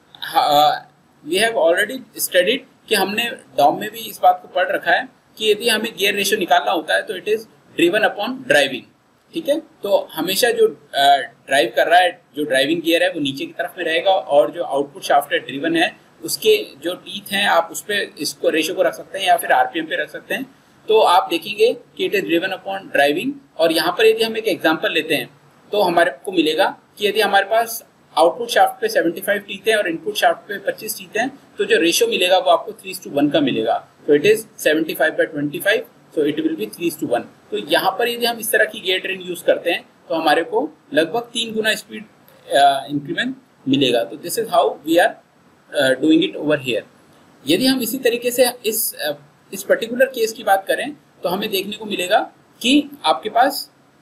वी हैव ऑलरेडी स्टडीड कि हमने डॉम में भी इस बात को पढ़ रखा है कि यदि हमें गियर रेशियो निकालना होता है तो it is driven upon driving, ठीक है। तो हमेशा जो ड्राइव कर रहा है, जो ड्राइविंग गियर है वो नीचे की तरफ में रहेगा, और जो आउटपुट शाफ्ट है ड्रिवन है, उसके जो टीथ हैं आप उस पर इसको रेशियो को रख सकते हैं या फिर आरपीएम पे रख सकते हैं। तो आप देखेंगे कि it is driven upon driving. और यहाँ पर यदि हम एक एग्जांपल लेते हैं तो हमारे को मिलेगा कि यदि हमारे पास आउटपुट शाफ्ट पे पचहत्तर टीथ है और इनपुट शाफ्ट पे पच्चीस टीथ हैं, तो जो रेशियो मिलेगा वो आपको थ्री टू वन का मिलेगा। तो इट इज पचहत्तर बाय पच्चीस, so it will be three to one. तो यहाँ पर यदि हम इस तरह की गियर ट्रेन यूज करते हैं तो हमारे को लगभग तीन गुना स्पीड इंक्रीमेंट मिलेगा। तो this is how we are doing it over here. यदि हम इसी तरीके से इस uh, इस पर्टिकुलर केस की बात करें तो हमें देखने को मिलेगा कि आपके पास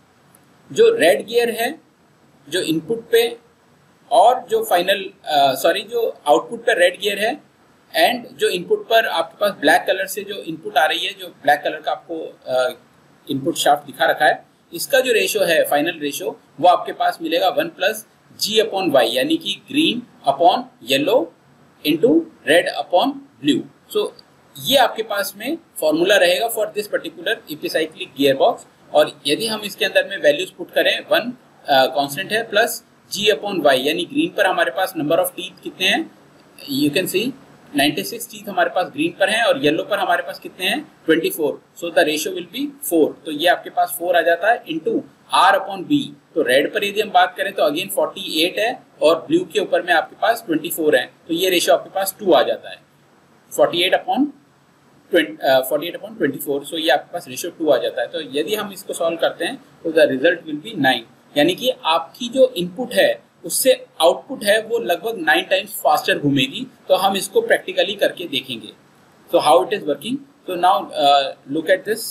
जो रेड गियर है जो इनपुट पे, और जो फाइनल सॉरी जो आउटपुट पे रेड गियर है, एंड जो इनपुट पर आपके पास ब्लैक कलर से जो इनपुट आ रही है, जो ब्लैक कलर का आपको इनपुट शाफ्ट दिखा रखा है, इसका जो रेशियो है फाइनल रेशियो वो आपके पास मिलेगा one plus G upon Y, यानी कि green upon yellow into red upon blue. सो ये आपके पास में फॉर्मूला रहेगा for this particular epicyclic gear box. और यदि हम इसके अंदर में वैल्यूज पुट करें, वन कांस्टेंट है प्लस जी अपॉन वाई, यानी ग्रीन पर हमारे पास नंबर ऑफ टीथ कितने हैं, यू कैन सी छियानवे टीथ हमारे पास ग्रीन पर हैं, और येलो पर हमारे पास कितने हैं चौबीस। So the ratio will be four. तो ये आपके पास फोर आ जाता है इंटू आर अपॉन बी। तो रेड पर यदि हम बात करें तो अगेन अड़तालीस है, और ब्लू के ऊपर में आपके पास चौबीस है, तो ये रेशियो आपके पास टू आ जाता है, अड़तालीस अपॉन अड़तालीस अपॉन चौबीस। सो ये आपके पास रेशियो टू आ जाता है। तो यदि हम इसको सॉल्व करते हैं तो the result will be nine, यानी कि आपकी जो इनपुट है उससे आउटपुट है वो लगभग नाइन टाइम्स फास्टर घूमेगी। तो हम इसको प्रैक्टिकली करके देखेंगे, तो हाउ इट इज वर्किंग। तो now look at this.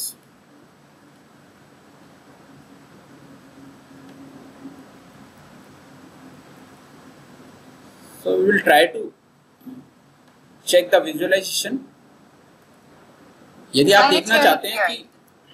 So we will try to check the visualization. यदि आप देखना चाहते हैं कि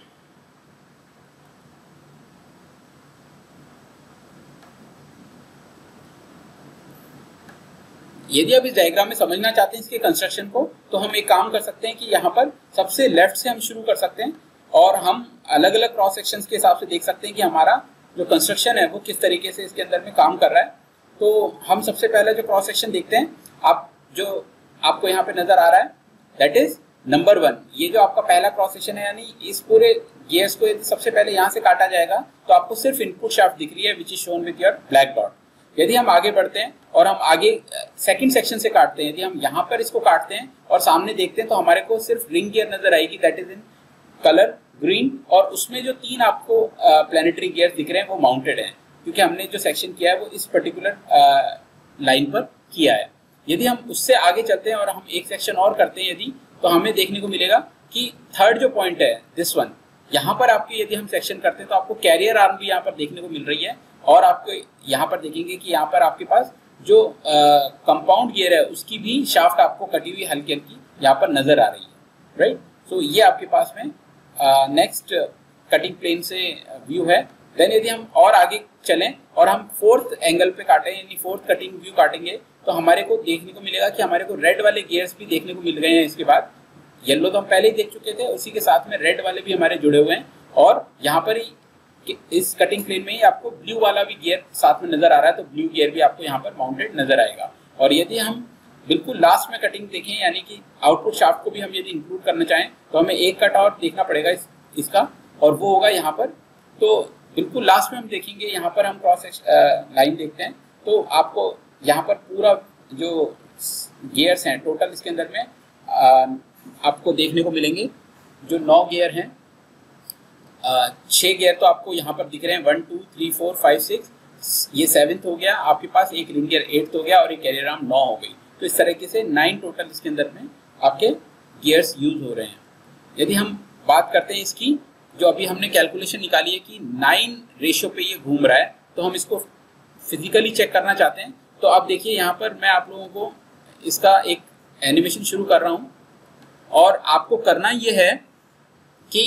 यदि आप इस डायग्राम में समझना चाहते हैं इसके कंस्ट्रक्शन को, तो हम एक काम कर सकते हैं कि यहाँ पर सबसे लेफ्ट से हम शुरू कर सकते हैं, और हम अलग अलग क्रॉस सेक्शंस के हिसाब से देख सकते हैं कि हमारा जो कंस्ट्रक्शन है वो किस तरीके से इसके अंदर में काम कर रहा है। तो हम सबसे पहले जो क्रॉस सेक्शन देखते हैं, आप जो आपको यहाँ पे नजर आ रहा है दैट इज नंबर वन। ये जो आपका पहला क्रॉस सेक्शन है, यानी इस पूरे गियर्स को यदि सबसे पहले यहाँ से काटा जाएगा तो आपको सिर्फ इनपुट शाफ्ट दिख रही है which is shown with your black dot. यदि हम आगे बढ़ते हैं और हम आगे सेकंड सेक्शन से काटते हैं, यदि हम यहाँ पर इसको काटते हैं और सामने देखते हैं तो हमारे को सिर्फ रिंग गियर नजर आएगी that is in colour green, और उसमें जो तीन आपको प्लैनेटरी गियर्स दिख रहे हैं वो माउंटेड हैं, क्योंकि हमने जो सेक्शन किया है वो इस पर्टिकुलर लाइन पर किया है। यदि हम उससे आगे चलते हैं और हम एक सेक्शन और करते हैं यदि, तो हमें देखने को मिलेगा कि थर्ड जो पॉइंट है दिस वन, यहाँ पर आपके यदि हम सेक्शन करते हैं तो आपको कैरियर आर्म भी यहाँ पर देखने को मिल रही है, और आपको यहाँ पर देखेंगे कि यहाँ पर आपके पास जो कंपाउंड गियर है उसकी भी शाफ्ट आपको कटी हुई हल्की हल्की यहाँ पर नजर आ रही है, राइट। सो ये आपके पास में नेक्स्ट कटिंग प्लेन से व्यू है। देन यदि हम और आगे चलें और हम फोर्थ एंगल पे काटें, यानी फोर्थ कटिंग व्यू काटेंगे, तो हमारे को देखने को मिलेगा कि हमारे को रेड वाले गियर्स भी देखने को मिल गए हैं। इसके बाद येलो तो हम पहले ही देख चुके थे, उसी के साथ में रेड वाले भी हमारे जुड़े हुए हैं, और यहाँ पर ही इस कटिंग प्लेन में ही आपको ब्लू वाला भी गियर साथ में नजर आ रहा है, तो ब्लू गियर भी आपको यहाँ पर माउंटेड नजर आएगा। और यदि हम बिल्कुल लास्ट में कटिंग देखें, यानी कि आउटपुट शाफ्ट को भी हम यदि इंक्लूड करना चाहें, तो हमें एक कट और देखना पड़ेगा इस, इसका, और वो होगा यहाँ पर। तो बिल्कुल लास्ट में हम देखेंगे, यहाँ पर हम क्रॉस लाइन देखते हैं, तो आपको यहाँ पर पूरा जो गियर्स हैं टोटल इसके अंदर में आ, आपको देखने को मिलेंगे। जो नौ गियर हैं, छः गियर तो आपको यहाँ पर दिख रहे हैं, one two three four five six, ये सेवन्थ हो गया आपके पास, एक रिंग गियर एट्थ हो गया, और एक कैरियर आर्म नौ हो गई। तो इस तरीके से नाइन टोटल इसके अंदर में आपके गियर्स यूज हो रहे हैं। यदि हम बात करते हैं इसकी, जो अभी हमने कैलकुलेशन निकाली है कि नाइन रेशियो पे ये घूम रहा है, तो हम इसको फिजिकली चेक करना चाहते हैं। तो अब देखिए यहाँ पर मैं आप लोगों को इसका एक एनिमेशन शुरू कर रहा हूँ, और आपको करना ये है कि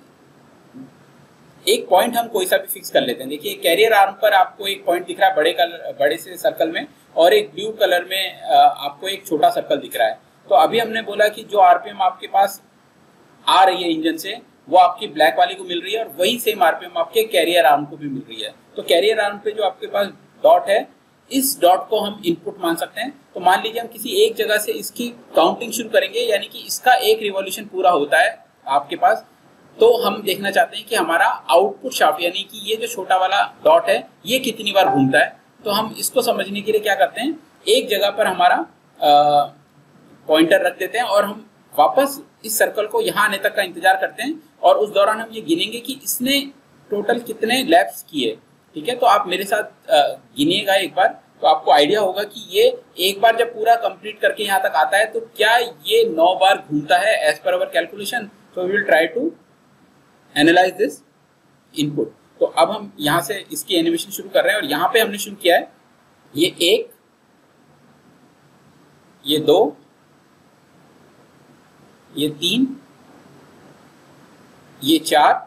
एक पॉइंट हम कोई सा भी फिक्स कर लेते हैं। देखिए कैरियर आर्म पर आपको एक पॉइंट दिख रहा है बड़े कलर बड़े से सर्कल में, और एक ब्लू कलर में आपको एक छोटा सर्कल दिख रहा है। तो अभी हमने बोला कि जो आरपीएम आपके पास आ रही है इंजन से, वो आपकी ब्लैक वाली को मिल रही है, और वही सेम आरपीएम आपके कैरियर आर्म को भी मिल रही है। तो कैरियर आर्म पे जो आपके पास डॉट है, इस डॉट को हम इनपुट मान सकते हैं। तो मान लीजिए हम किसी एक जगह से इसकी काउंटिंग शुरू करेंगे, यानी कि इसका एक रिवॉल्यूशन पूरा होता है आपके पास, तो हम देखना चाहते हैं कि हमारा आउटपुट शाफ्ट, यानी कि ये जो छोटा वाला डॉट है, ये कितनी बार घूमता है। तो हम इसको समझने के लिए क्या करते हैं, एक जगह पर हमारा पॉइंटर रख देते हैं, और हम वापस इस सर्कल को यहाँ आने तक का इंतजार करते हैं, और उस दौरान हम ये गिनेंगे कि इसने टोटल कितने लैप्स किए। ठीक है, तो आप मेरे साथ गिनिएगा एक बार, तो आपको आइडिया होगा कि ये एक बार जब पूरा कंप्लीट करके यहाँ तक आता है, तो क्या ये नौ बार घूमता है एज पर our calculation. So we will try to analyse this input. तो अब हम यहाँ से इसकी एनिमेशन शुरू कर रहे हैं, और यहाँ पे हमने शुरू किया है, ये एक, ये दो, ये तीन, ये चार,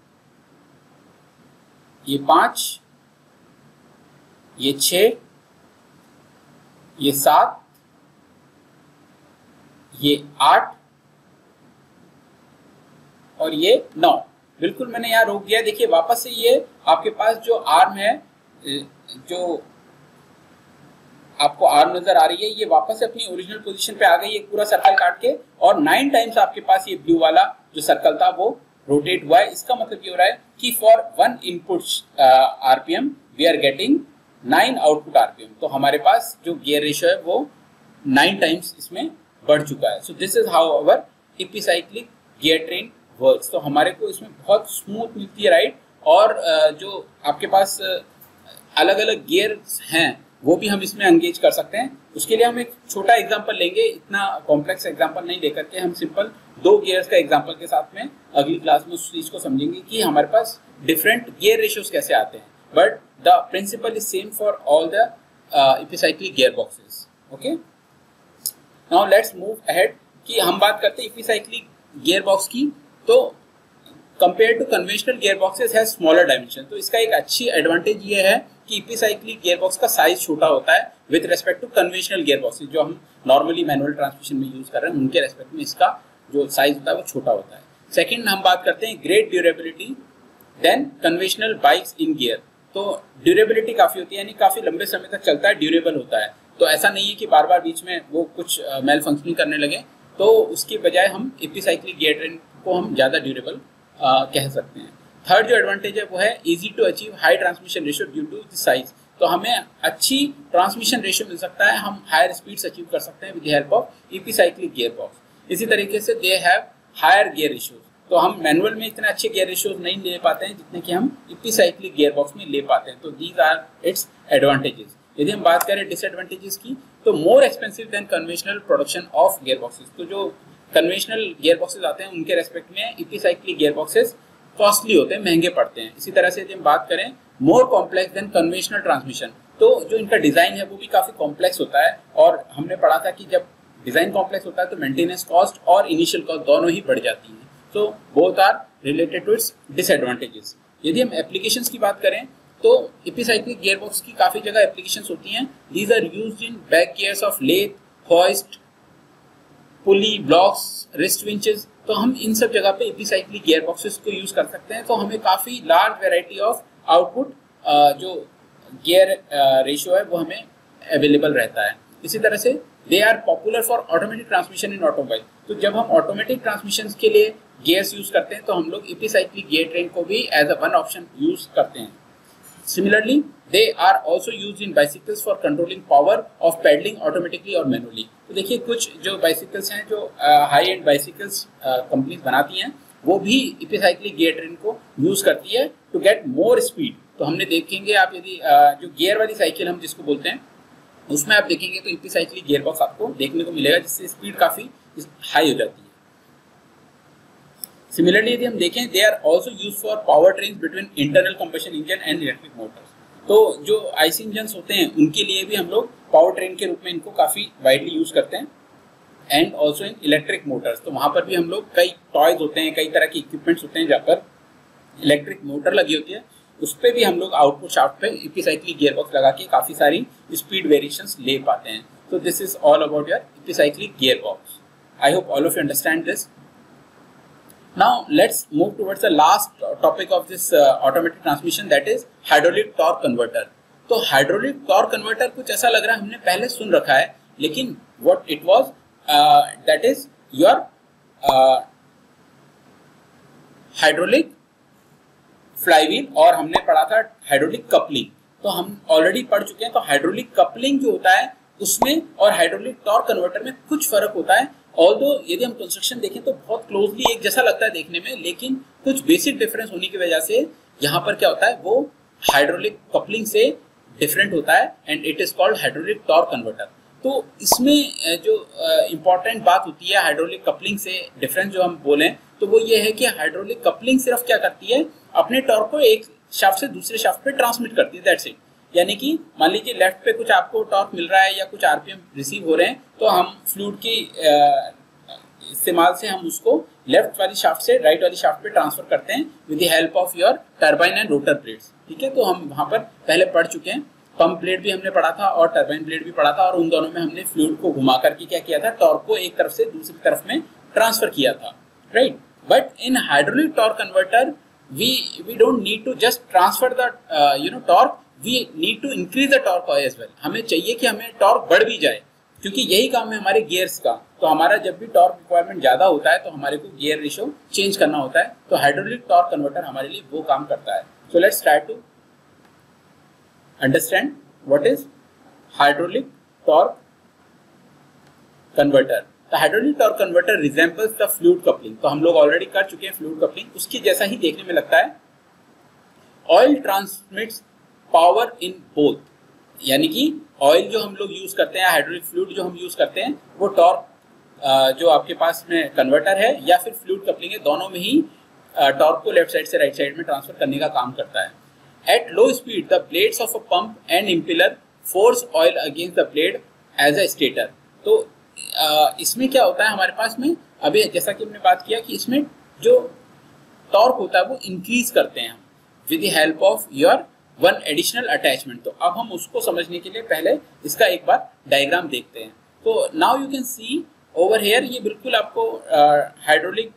ये पांच, ये छः, ये सात, ये आठ, और ये नौ। बिल्कुल मैंने यहाँ रोक दिया। देखिए वापस से ये आपके पास जो आर्म है, जो आपको आर्म नजर आ रही है, ये वापस से अपनी ओरिजिनल पोजीशन पे आ गई, एक पूरा सर्कल काट के, और नाइन टाइम्स आपके पास ये ब्लू वाला जो सर्कल था वो रोटेट हुआ है। इसका मतलब ये हो रहा है कि for one input RPM we are getting nine output RPM. तो हमारे पास जो गियर रेशियो है वो नाइन टाइम्स इसमें बढ़ चुका है। So this is how our epicyclic gear train works. तो हमारे को इसमें बहुत स्मूथ मिलती है राइड, और जो आपके पास अलग अलग गियर हैं वो भी हम इसमें एंगेज कर सकते हैं। उसके लिए हम एक छोटा एग्जांपल लेंगे, इतना कॉम्प्लेक्स एग्जांपल नहीं लेकर के हम सिंपल दो गियर्स का एग्जांपल के साथ में अगली क्लास में उस चीज को समझेंगे कि हमारे पास डिफरेंट गियर रेशियोज कैसे आते हैं। But the principle is same for all the epicyclic gear boxes. Okay, now let's move ahead कि हम बात करते हैं एपिसाइक्लिक गियर बॉक्स की। तो compare to conventional gear boxes has smaller dimension. तो इसका एक अच्छी एडवांटेज ये है कि एपिसाइक्लिक गियर बॉक्स का साइज छोटा होता है with respect to conventional gear boxes जो हम नॉर्मली मैनुअल ट्रांसमिशन में यूज कर रहे हैं, उनके रेस्पेक्ट में इसका जो साइज होता है वो छोटा होता है। सेकंड हम बात करते हैं great durability than conventional bikes in gear. तो ड्यूरेबिलिटी काफी होती है, यानी काफी लंबे समय तक चलता है, ड्यूरेबल होता है। तो ऐसा नहीं है कि बार बार बीच में वो कुछ मेल फंक्शनिंग करने लगे, तो उसकी बजाय हम एपिसाइक्लिक गियर ट्रेन को हम ज़्यादा ड्यूरेबल कह सकते हैं। थर्ड जो एडवांटेज है वो है easy to achieve high transmission ratio due to the size. तो हमें अच्छी ट्रांसमिशन रेशियो मिल सकता है, हम हायर स्पीड्स अचीव कर सकते हैं with the help of epicyclic gear box. इसी तरीके से they have higher gear ratios. तो हम मैनुअल में इतने अच्छे गियर रेशियोज नहीं ले पाते हैं जितने कि हम एपिसाइक्लिक गियर बॉक्स में ले पाते हैं। तो दीज आर इट्स एडवांटेजेस। यदि हम बात करें डिसएडवांटेजेस की, तो more expensive than conventional production of gear boxes. तो जो कन्वेंशनल गियर बॉक्सेस आते हैं उनके रेस्पेक्ट में एपिसाइक्लिक गियर बॉक्सेस कॉस्टली होते हैं, महंगे पड़ते हैं। इसी तरह से यदि हम बात करें more complex than conventional transmission, तो जो इनका डिज़ाइन है वो भी काफ़ी कॉम्प्लेक्स होता है, और हमने पढ़ा था कि जब डिज़ाइन कॉम्प्लेक्स होता है तो मेंटेनेंस कॉस्ट और इनिशियल कॉस्ट दोनों ही बढ़ जाती हैं। तो both are related to its disadvantages. यदि हम एप्लीकेशंस की बात करें तो एपिसाइक्लिक गियरबॉक्स की काफ़ी जगह एप्लीकेशंस होती हैं। These are used in back gears of lathe, hoist, pulley, blocks, wrist winches. तो हम इन सब जगह पे एपिसाइक्लिक गियरबॉक्सेस को यूज़ कर सकते हैं। तो हमें काफ़ी लार्ज वेराइटी ऑफ आउटपुट जो गियर रेशियो है वो हमें अवेलेबल रहता है। इसी तरह से they are popular for automatic transmission in automobile. तो जब हम ऑटोमेटिक ट्रांसमिशन के लिए गियर्स यूज़ करते हैं तो हम लोग एपिसाइक्लिक गियर ट्रेन को भी as a one option use करते हैं। Similarly, they are also used in bicycles for controlling power of pedaling automatically और manually। तो देखिए कुछ जो बाइसिकल्स हैं जो हाई एंड बाइसिकल्स कंपनीज बनाती हैं वो भी एपिसाइक्लिक गियर ट्रेन को यूज़ करती है टू गेट मोर स्पीड। तो हमने देखेंगे आप यदि uh, जो गियर वाली साइकिल हम जिसको बोलते हैं उसमें आप देखेंगे तो एपिसाइक्लिक गियर बॉक्स आपको देखने को मिलेगा जिससे स्पीड काफ़ी हाई हो जाती है। सिमिलरली यदि हम देखें they are also use for power train between internal combustion engine and electric motors. तो जो आईसी इंजन्स होते हैं उनके लिए भी हम लोग पावर ट्रेन के रूप में इनको काफ़ी वाइडली यूज़ करते हैं, and also in electric motors. तो वहाँ पर भी हम लोग कई टॉयज होते हैं, कई तरह के इक्विपमेंट्स होते हैं जहाँ पर इलेक्ट्रिक मोटर लगी होती है, उस पर भी हम लोग आउटपुट शाफ्ट पे एपिसाइक्लिक गियर बॉक्स लगा के काफ़ी सारी स्पीड वेरिएशंस ले पाते हैं। तो this is all about your epicyclic gear box. I hope all of you understand this. Now let's move towards the last topic of this uh, automatic transmission, that is hydraulic torque converter। तो hydraulic torque converter कुछ ऐसा लग रहा है हमने पहले सुन रखा है, लेकिन what it was uh, that is your uh, hydraulic flywheel, और हमने पढ़ा था hydraulic coupling। तो हम ऑलरेडी पढ़ चुके हैं। तो hydraulic coupling जो होता है उसमें और हाइड्रोलिक टॉर्क कन्वर्टर में कुछ फर्क होता है। ऑल्दो यदि हम कंस्ट्रक्शन देखें तो बहुत क्लोजली एक जैसा लगता है देखने में, लेकिन कुछ बेसिक डिफरेंस होने की वजह से यहाँ पर क्या होता है वो हाइड्रोलिक कपलिंग से डिफरेंट होता है, and it is called hydraulic torque converter. तो इसमें जो इंपॉर्टेंट बात होती है हाइड्रोलिक कपलिंग से डिफरेंस जो हम बोलें तो वो ये है कि हाइड्रोलिक कपलिंग सिर्फ क्या करती है, अपने टॉर्क को एक शाफ्ट से दूसरे शाफ्ट पे ट्रांसमिट करती है, दैट्स इट। यानी कि मान लीजिए लेफ्ट पे कुछ आपको टॉर्क मिल रहा है या कुछ आरपीएम रिसीव हो रहे हैं, तो हम फ्लूइड के इस्तेमाल से हम उसको लेफ्ट वाली शाफ्ट से राइट वाली शाफ्ट पे ट्रांसफर करते हैं with the help of your turbine and rotor blades. ठीक है, तो हम वहाँ पर पहले पढ़ चुके हैं, पंप ब्लेड भी हमने पढ़ा था और टरबाइन ब्लेड भी पढ़ा था, और उन दोनों में हमने फ्लूइड को घुमा करके क्या किया था, टॉर्क को एक तरफ से दूसरी तरफ में ट्रांसफर किया था, right. But in hydraulic torque converter we we don't need to just transfer the you know torque, we need to increase the torque as well. हमें चाहिए कि हमें टॉर्क बढ़ भी जाए, क्योंकि यही काम है हमारे गियर्स का। तो हमारा जब भी टॉर्क रिक्वायरमेंट ज़्यादा होता है तो हमारे को गियर रेशियो चेंज करना होता है, तो हाइड्रोलिक टॉर्क कन्वर्टर हमारे लिए वो काम करता है। So let's try to understand what is hydraulic torque converter. The hydraulic torque converter resembles the fluid coupling. तो हम लोग ऑलरेडी कर चुके हैं फ्लूइड कपलिंग, उसकी जैसा ही देखने में लगता है। Oil transmits power in both, यानी कि ऑयल जो हम लोग यूज करते हैं, हाइड्रोलिक फ्लूइड जो हम यूज करते हैं, वो टॉर्क जो आपके पास में कन्वर्टर है या फिर फ्लूइड कपलिंग है, दोनों में ही टॉर्क को लेफ्ट साइड से राइट साइड में ट्रांसफर करने का काम करता है। At low speed the blades of a pump and impeller force oil against the blade as a stator. तो इसमें क्या होता है हमारे पास में, अभी जैसा कि हमने बात किया कि इसमें जो टॉर्क होता है वो इंक्रीज करते हैं हम with the help of your one additional attachment. तो अब हम उसको समझने के लिए पहले इसका एक बार डायग्राम देखते हैं। तो now you can see over here, ये बिल्कुल आपको हाइड्रोलिक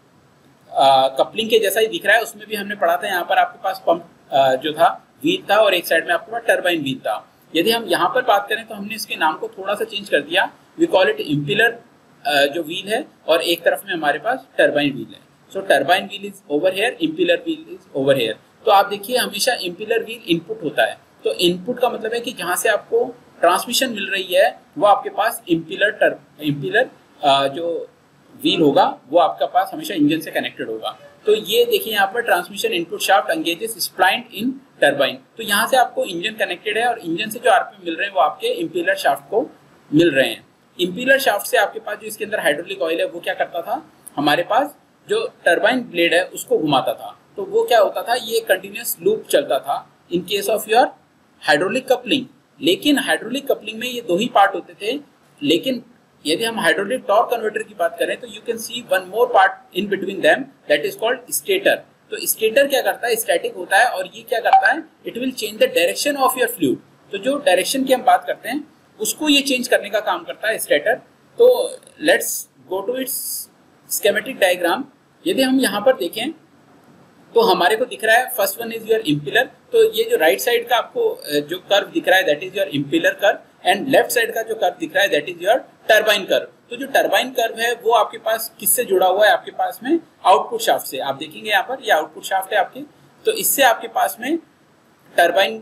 कपलिंग के जैसा ही दिख रहा है। उसमें भी हमने पढ़ा था, यहाँ पर आपके पास पंप uh, जो था व्हील था और एक साइड में आपके पास टरबाइन व्हील था। यदि हम यहाँ पर बात करें तो हमने इसके नाम को थोड़ा सा चेंज कर दिया, वी कॉल इट इम्पिलर जो व्हील है, और एक तरफ में हमारे पास टरबाइन व्हील है। So turbine wheel is over here, impeller wheel is over here. तो आप देखिए हमेशा इम्पिलर व्हील इनपुट होता है। तो इनपुट का मतलब है कि जहाँ से आपको ट्रांसमिशन मिल रही है वो आपके पास इम्पिलर टर इम्पिलर जो व्हील होगा वो आपका पास हमेशा इंजन से कनेक्टेड होगा। तो ये देखिए यहाँ पर transmission input shaft engages splined in turbine. तो यहाँ से आपको इंजन कनेक्टेड है और इंजन से जो आरपीएम मिल रहे हैं वो आपके इम्पिलर शाफ्ट को मिल रहे हैं। इम्पिलर शाफ्ट से आपके पास जो इसके अंदर हाइड्रोलिक ऑयल है वो क्या करता था, हमारे पास जो टरबाइन ब्लेड है उसको घुमाता था। तो वो क्या होता था, ये कंटिन्यूस लूप चलता था in case of your hydraulic coupling, लेकिन हाइड्रोलिक कपलिंग में ये दो ही पार्ट होते थे, लेकिन यदि हम हाइड्रोलिक टॉर्क कन्वर्टर की बात करें तो you can see one more part in between them, that is called stator. तो स्टेटर क्या करता है, स्टैटिक होता है, और ये क्या करता है, it will change the direction of your fluid. तो जो डायरेक्शन की हम बात करते हैं उसको ये चेंज करने का काम करता है स्टेटर। तो let's go to its schematic diagram. यदि हम यहाँ पर देखें तो हमारे को दिख रहा है first one is your impeller. तो ये जो राइट साइड का आपको जो कर्व दिख रहा है that is your impeller curve, and left side का जो कर्व दिख रहा है that is your turbine curve. तो जो टरबाइन कर्व है वो आपके पास किससे जुड़ा हुआ है, आपके पास में आउटपुट शाफ्ट से। आप देखेंगे यहाँ पर ये आउटपुट शाफ्ट है आपके, तो इससे आपके पास में टरबाइन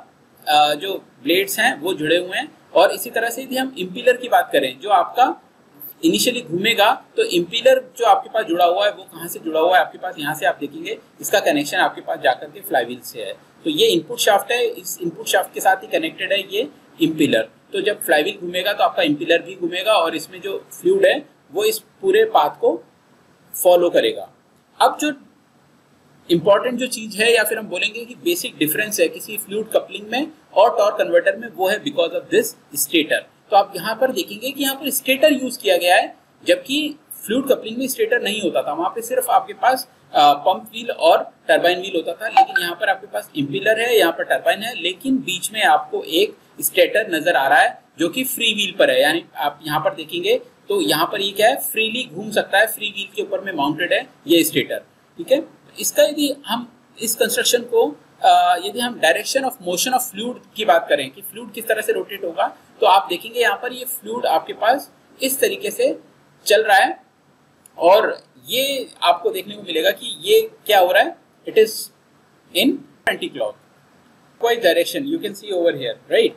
का जो ब्लेड्स हैं वो जुड़े हुए हैं। और इसी तरह से यदि हम इम्पिलर की बात करें जो आपका इनिशियली घूमेगा, तो इम्पिलर जो आपके पास जुड़ा हुआ है वो कहाँ से जुड़ा हुआ है आपके पास, यहाँ से आप देखेंगे इसका कनेक्शन आपके पास जाकर के फ्लाईव्हील से है। तो ये इनपुट शाफ्ट है, इस इनपुट शाफ्ट के साथ ही कनेक्टेड है ये इम्पिलर। तो जब फ्लाईव्हील घूमेगा तो आपका इम्पिलर भी घूमेगा और इसमें जो फ्लूइड है वो इस पूरे पाथ को फॉलो करेगा। अब जो इंपॉर्टेंट जो चीज है, या फिर हम बोलेंगे कि बेसिक डिफरेंस है किसी फ्लूइड कपलिंग में और टॉर्क कन्वर्टर में, वो है बिकॉज ऑफ दिस स्टेटर। तो आप यहाँ पर देखेंगे कि यहाँ पर स्टेटर यूज किया गया है, जबकि फ्लूइड कपलिंग में स्टेटर नहीं होता था। वहां पे सिर्फ आपके पास पंप व्हील और टरबाइन व्हील होता था, लेकिन यहाँ पर आपके पास इम्पिलर है, यहाँ पर टरबाइन है, लेकिन बीच में आपको एक स्टेटर नजर आ रहा है जो कि फ्री व्हील पर है। यानी आप यहाँ पर देखेंगे तो यहाँ पर ये क्या है, फ्रीली घूम सकता है, फ्री व्हील के ऊपर में माउंटेड है ये स्टेटर। ठीक है, इसका यदि हम इस कंस्ट्रक्शन को Uh, यदि हम direction of motion of fluid की बात करें कि फ्लूइड किस तरह से रोटेट होगा, तो आप देखेंगे यहाँ पर ये फ्लूइड आपके पास इस तरीके से चल रहा है, और ये आपको देखने को मिलेगा कि ये क्या हो रहा है, it is in anti clockwise direction, you can see over here, right.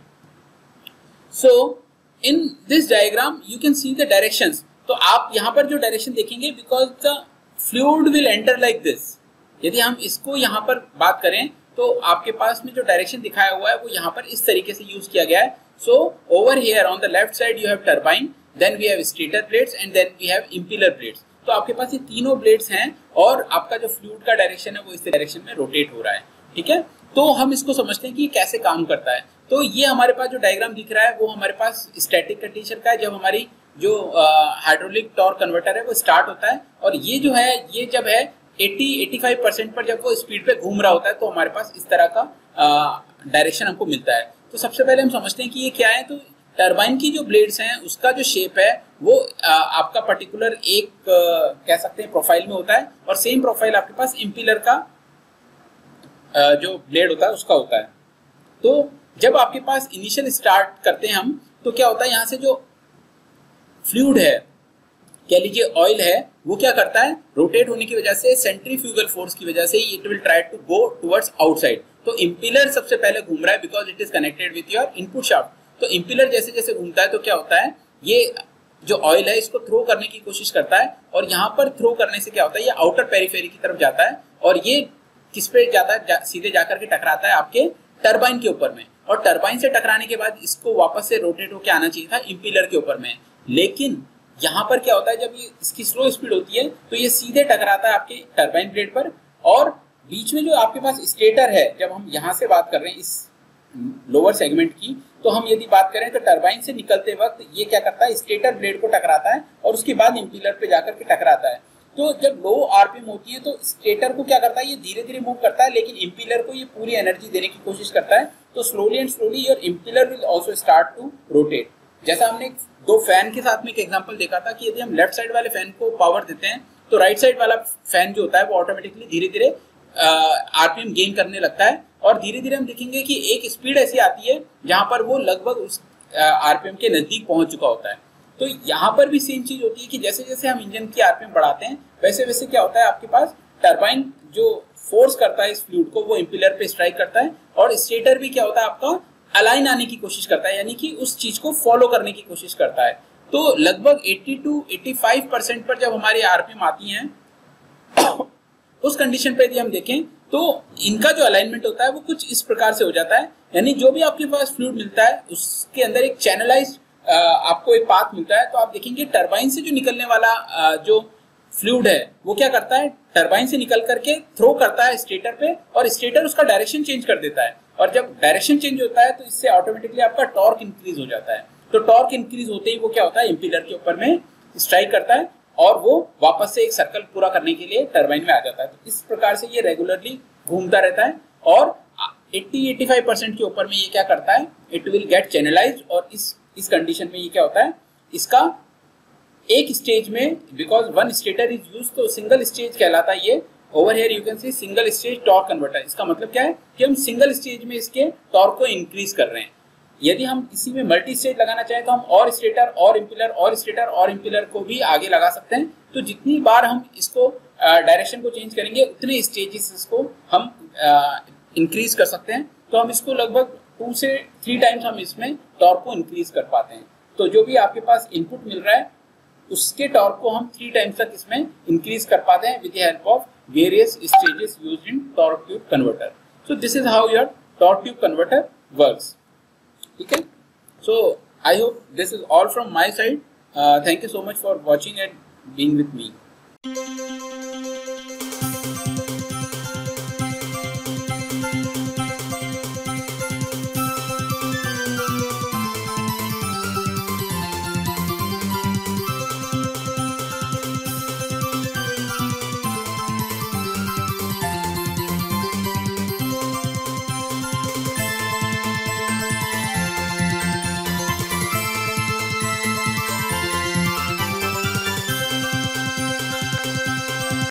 So in this diagram you can see the directions. तो आप यहाँ पर जो डायरेक्शन देखेंगे, because the fluid will enter like this. यदि हम इसको यहाँ पर बात करें तो आपके पास में जो डायरेक्शन दिखाया हुआ है वो यहाँ पर इस तरीके से यूज किया गया है। So over here on the left side you have turbine, then we have stator blades and then we have impeller blades. तो आपके पास ये तीनों ब्लेड्स हैं और आपका जो फ्लूइड का डायरेक्शन है वो इस डायरेक्शन में रोटेट हो रहा है। ठीक है, तो हम इसको समझते हैं कि कैसे काम करता है। तो ये हमारे पास जो डायग्राम दिख रहा है वो हमारे पास स्टैटिक कंडीशन का है, जब हमारी जो हाइड्रोलिक टॉर्क कन्वर्टर है वो स्टार्ट होता है, और ये जो है ये जब है अस्सी पचासी परसेंट पर जब वो स्पीड पे घूम रहा होता है तो हमारे पास इस तरह का डायरेक्शन हमको मिलता है। तो सबसे पहले हम समझते हैं कि ये क्या है। तो टरबाइन की जो ब्लेड्स हैं उसका जो शेप है वो आ, आपका पर्टिकुलर एक आ, कह सकते हैं प्रोफाइल में होता है, और सेम प्रोफाइल आपके पास इम्पिलर का आ, जो ब्लेड होता है उसका होता है। तो जब आपके पास इनिशियल स्टार्ट करते हैं हम, तो क्या होता है, यहाँ से जो फ्लूइड है, कह लीजिए ऑयल है, वो क्या करता है, रोटेट होने की वजह से, सेंट्रीफ्यूगल फोर्स की वजह से it will try to go towards outside. तो इम्पिलर सबसे पहले घूम रहा है because it is connected with your input shaft. तो इम्पिलर जैसे जैसे घूमता है तो क्या होता है, ये जो ऑयल है इसको थ्रो करने की कोशिश करता है, और यहाँ पर थ्रो करने से क्या होता है, ये आउटर पेरिफेरी की तरफ जाता है, और ये किस पे जाता है, जा, सीधे जाकर के टकराता है आपके टरबाइन के ऊपर में, और टरबाइन से टकराने के बाद इसको वापस से रोटेट होकर आना चाहिए था इम्पिलर के ऊपर में। लेकिन यहाँ पर क्या होता है, जब ये इसकी स्लो स्पीड होती है तो ये सीधे टकराता है आपके टरबाइन ब्लेड पर, और बीच में जो आपके पास स्टेटर है, जब हम यहाँ से बात कर रहे हैं इस लोअर सेगमेंट की, तो हम यदि बात करें तो टरबाइन से निकलते वक्त ये क्या करता है, स्टेटर ब्लेड को टकराता है और उसके बाद इम्पिलर पे जाकर के टकराता है। तो जब लो आरपीएम होती है तो स्टेटर को क्या करता है, ये धीरे धीरे मूव करता है, लेकिन इम्पिलर को ये पूरी एनर्जी देने की कोशिश करता है। तो slowly and slowly your impeller will also start to rotate. जैसा हमने दो फैन के साथ में एक एग्जांपल देखा था कि यदि हम लेफ्ट साइड वाले फैन को पावर देते हैं तो राइट साइड वाला फैन जो होता है वो ऑटोमेटिकली धीरे धीरे आरपीएम गेन करने लगता है, और धीरे धीरे हम देखेंगे कि एक स्पीड ऐसी आती है जहां पर वो लगभग उस आरपीएम के नजदीक पहुंच चुका होता है। तो यहाँ पर भी सेम चीज होती है कि जैसे जैसे हम इंजन की आरपीएम बढ़ाते हैं वैसे वैसे क्या होता है, आपके पास टरबाइन जो फोर्स करता है इस फ्लूइड को वो इम्पिलर पे स्ट्राइक करता है, और स्टेटर भी क्या होता है आपका अलाइन आने की कोशिश करता है, यानी कि उस चीज को फॉलो करने की कोशिश करता है। तो लगभग अस्सी टू पचासी परसेंट पर जब हमारी आरपीएम आती हैं उस कंडीशन पे यदि हम देखें तो इनका जो अलाइनमेंट होता है वो कुछ इस प्रकार से हो जाता है, यानी जो भी आपके पास फ्लूइड मिलता है उसके अंदर एक चैनलाइज्ड आपको एक पाथ मिलता है। तो आप देखेंगे टरबाइन से जो निकलने वाला जो फ्लूइड है वो क्या करता है, टरबाइन से निकल करके थ्रो करता है स्टेटर पे और स्टेटर उसका डायरेक्शन चेंज कर देता है। और जब डायरेक्शन चेंज होता है तो इससे ऑटोमेटिकली आपका टॉर्क इंक्रीज हो जाता है। तो टॉर्क इंक्रीज होते ही वो क्या होता है, इम्पीलर के ऊपर में स्ट्राइक करता है और वो वापस से एक सर्कल पूरा करने के लिए टरबाइन में आ जाता है। तो इस प्रकार से ये रेगुलरली घूमता रहता है और अस्सी से पचासी परसेंट के ऊपर में ये क्या करता है, इट विल गेट चैनलाइज्ड। और इस इस कंडीशन में ये क्या होता है, इसका एक स्टेज में, because one stator is use, तो सिंगल स्टेज कहलाता है ये। Over here you can see single stage torque converter. इसका मतलब क्या है कि हम सिंगल स्टेज में इसके टॉर्क को इंक्रीज कर रहे हैं। यदि हम इसी में मल्टी स्टेज लगाना चाहें तो हम और स्टेटर और इम्पिलर और स्टेटर और इम्पिलर को भी आगे लगा सकते हैं। तो जितनी बार हम इसको डायरेक्शन को चेंज करेंगे उतने स्टेजेस इसको हम इंक्रीज कर सकते हैं। तो हम इसको लगभग टू से थ्री टाइम्स हम इसमें टॉर्क को इंक्रीज कर पाते हैं। तो जो भी आपके पास इनपुट मिल रहा है उसके टॉर्क को हम थ्री टाइम्स तक इसमें इंक्रीज कर पाते हैं with the help of various stages used in torque tube converter. So this is how your torque tube converter works. ठीक है, so I hope this is all from my side. Thank you so much for watching and being with me.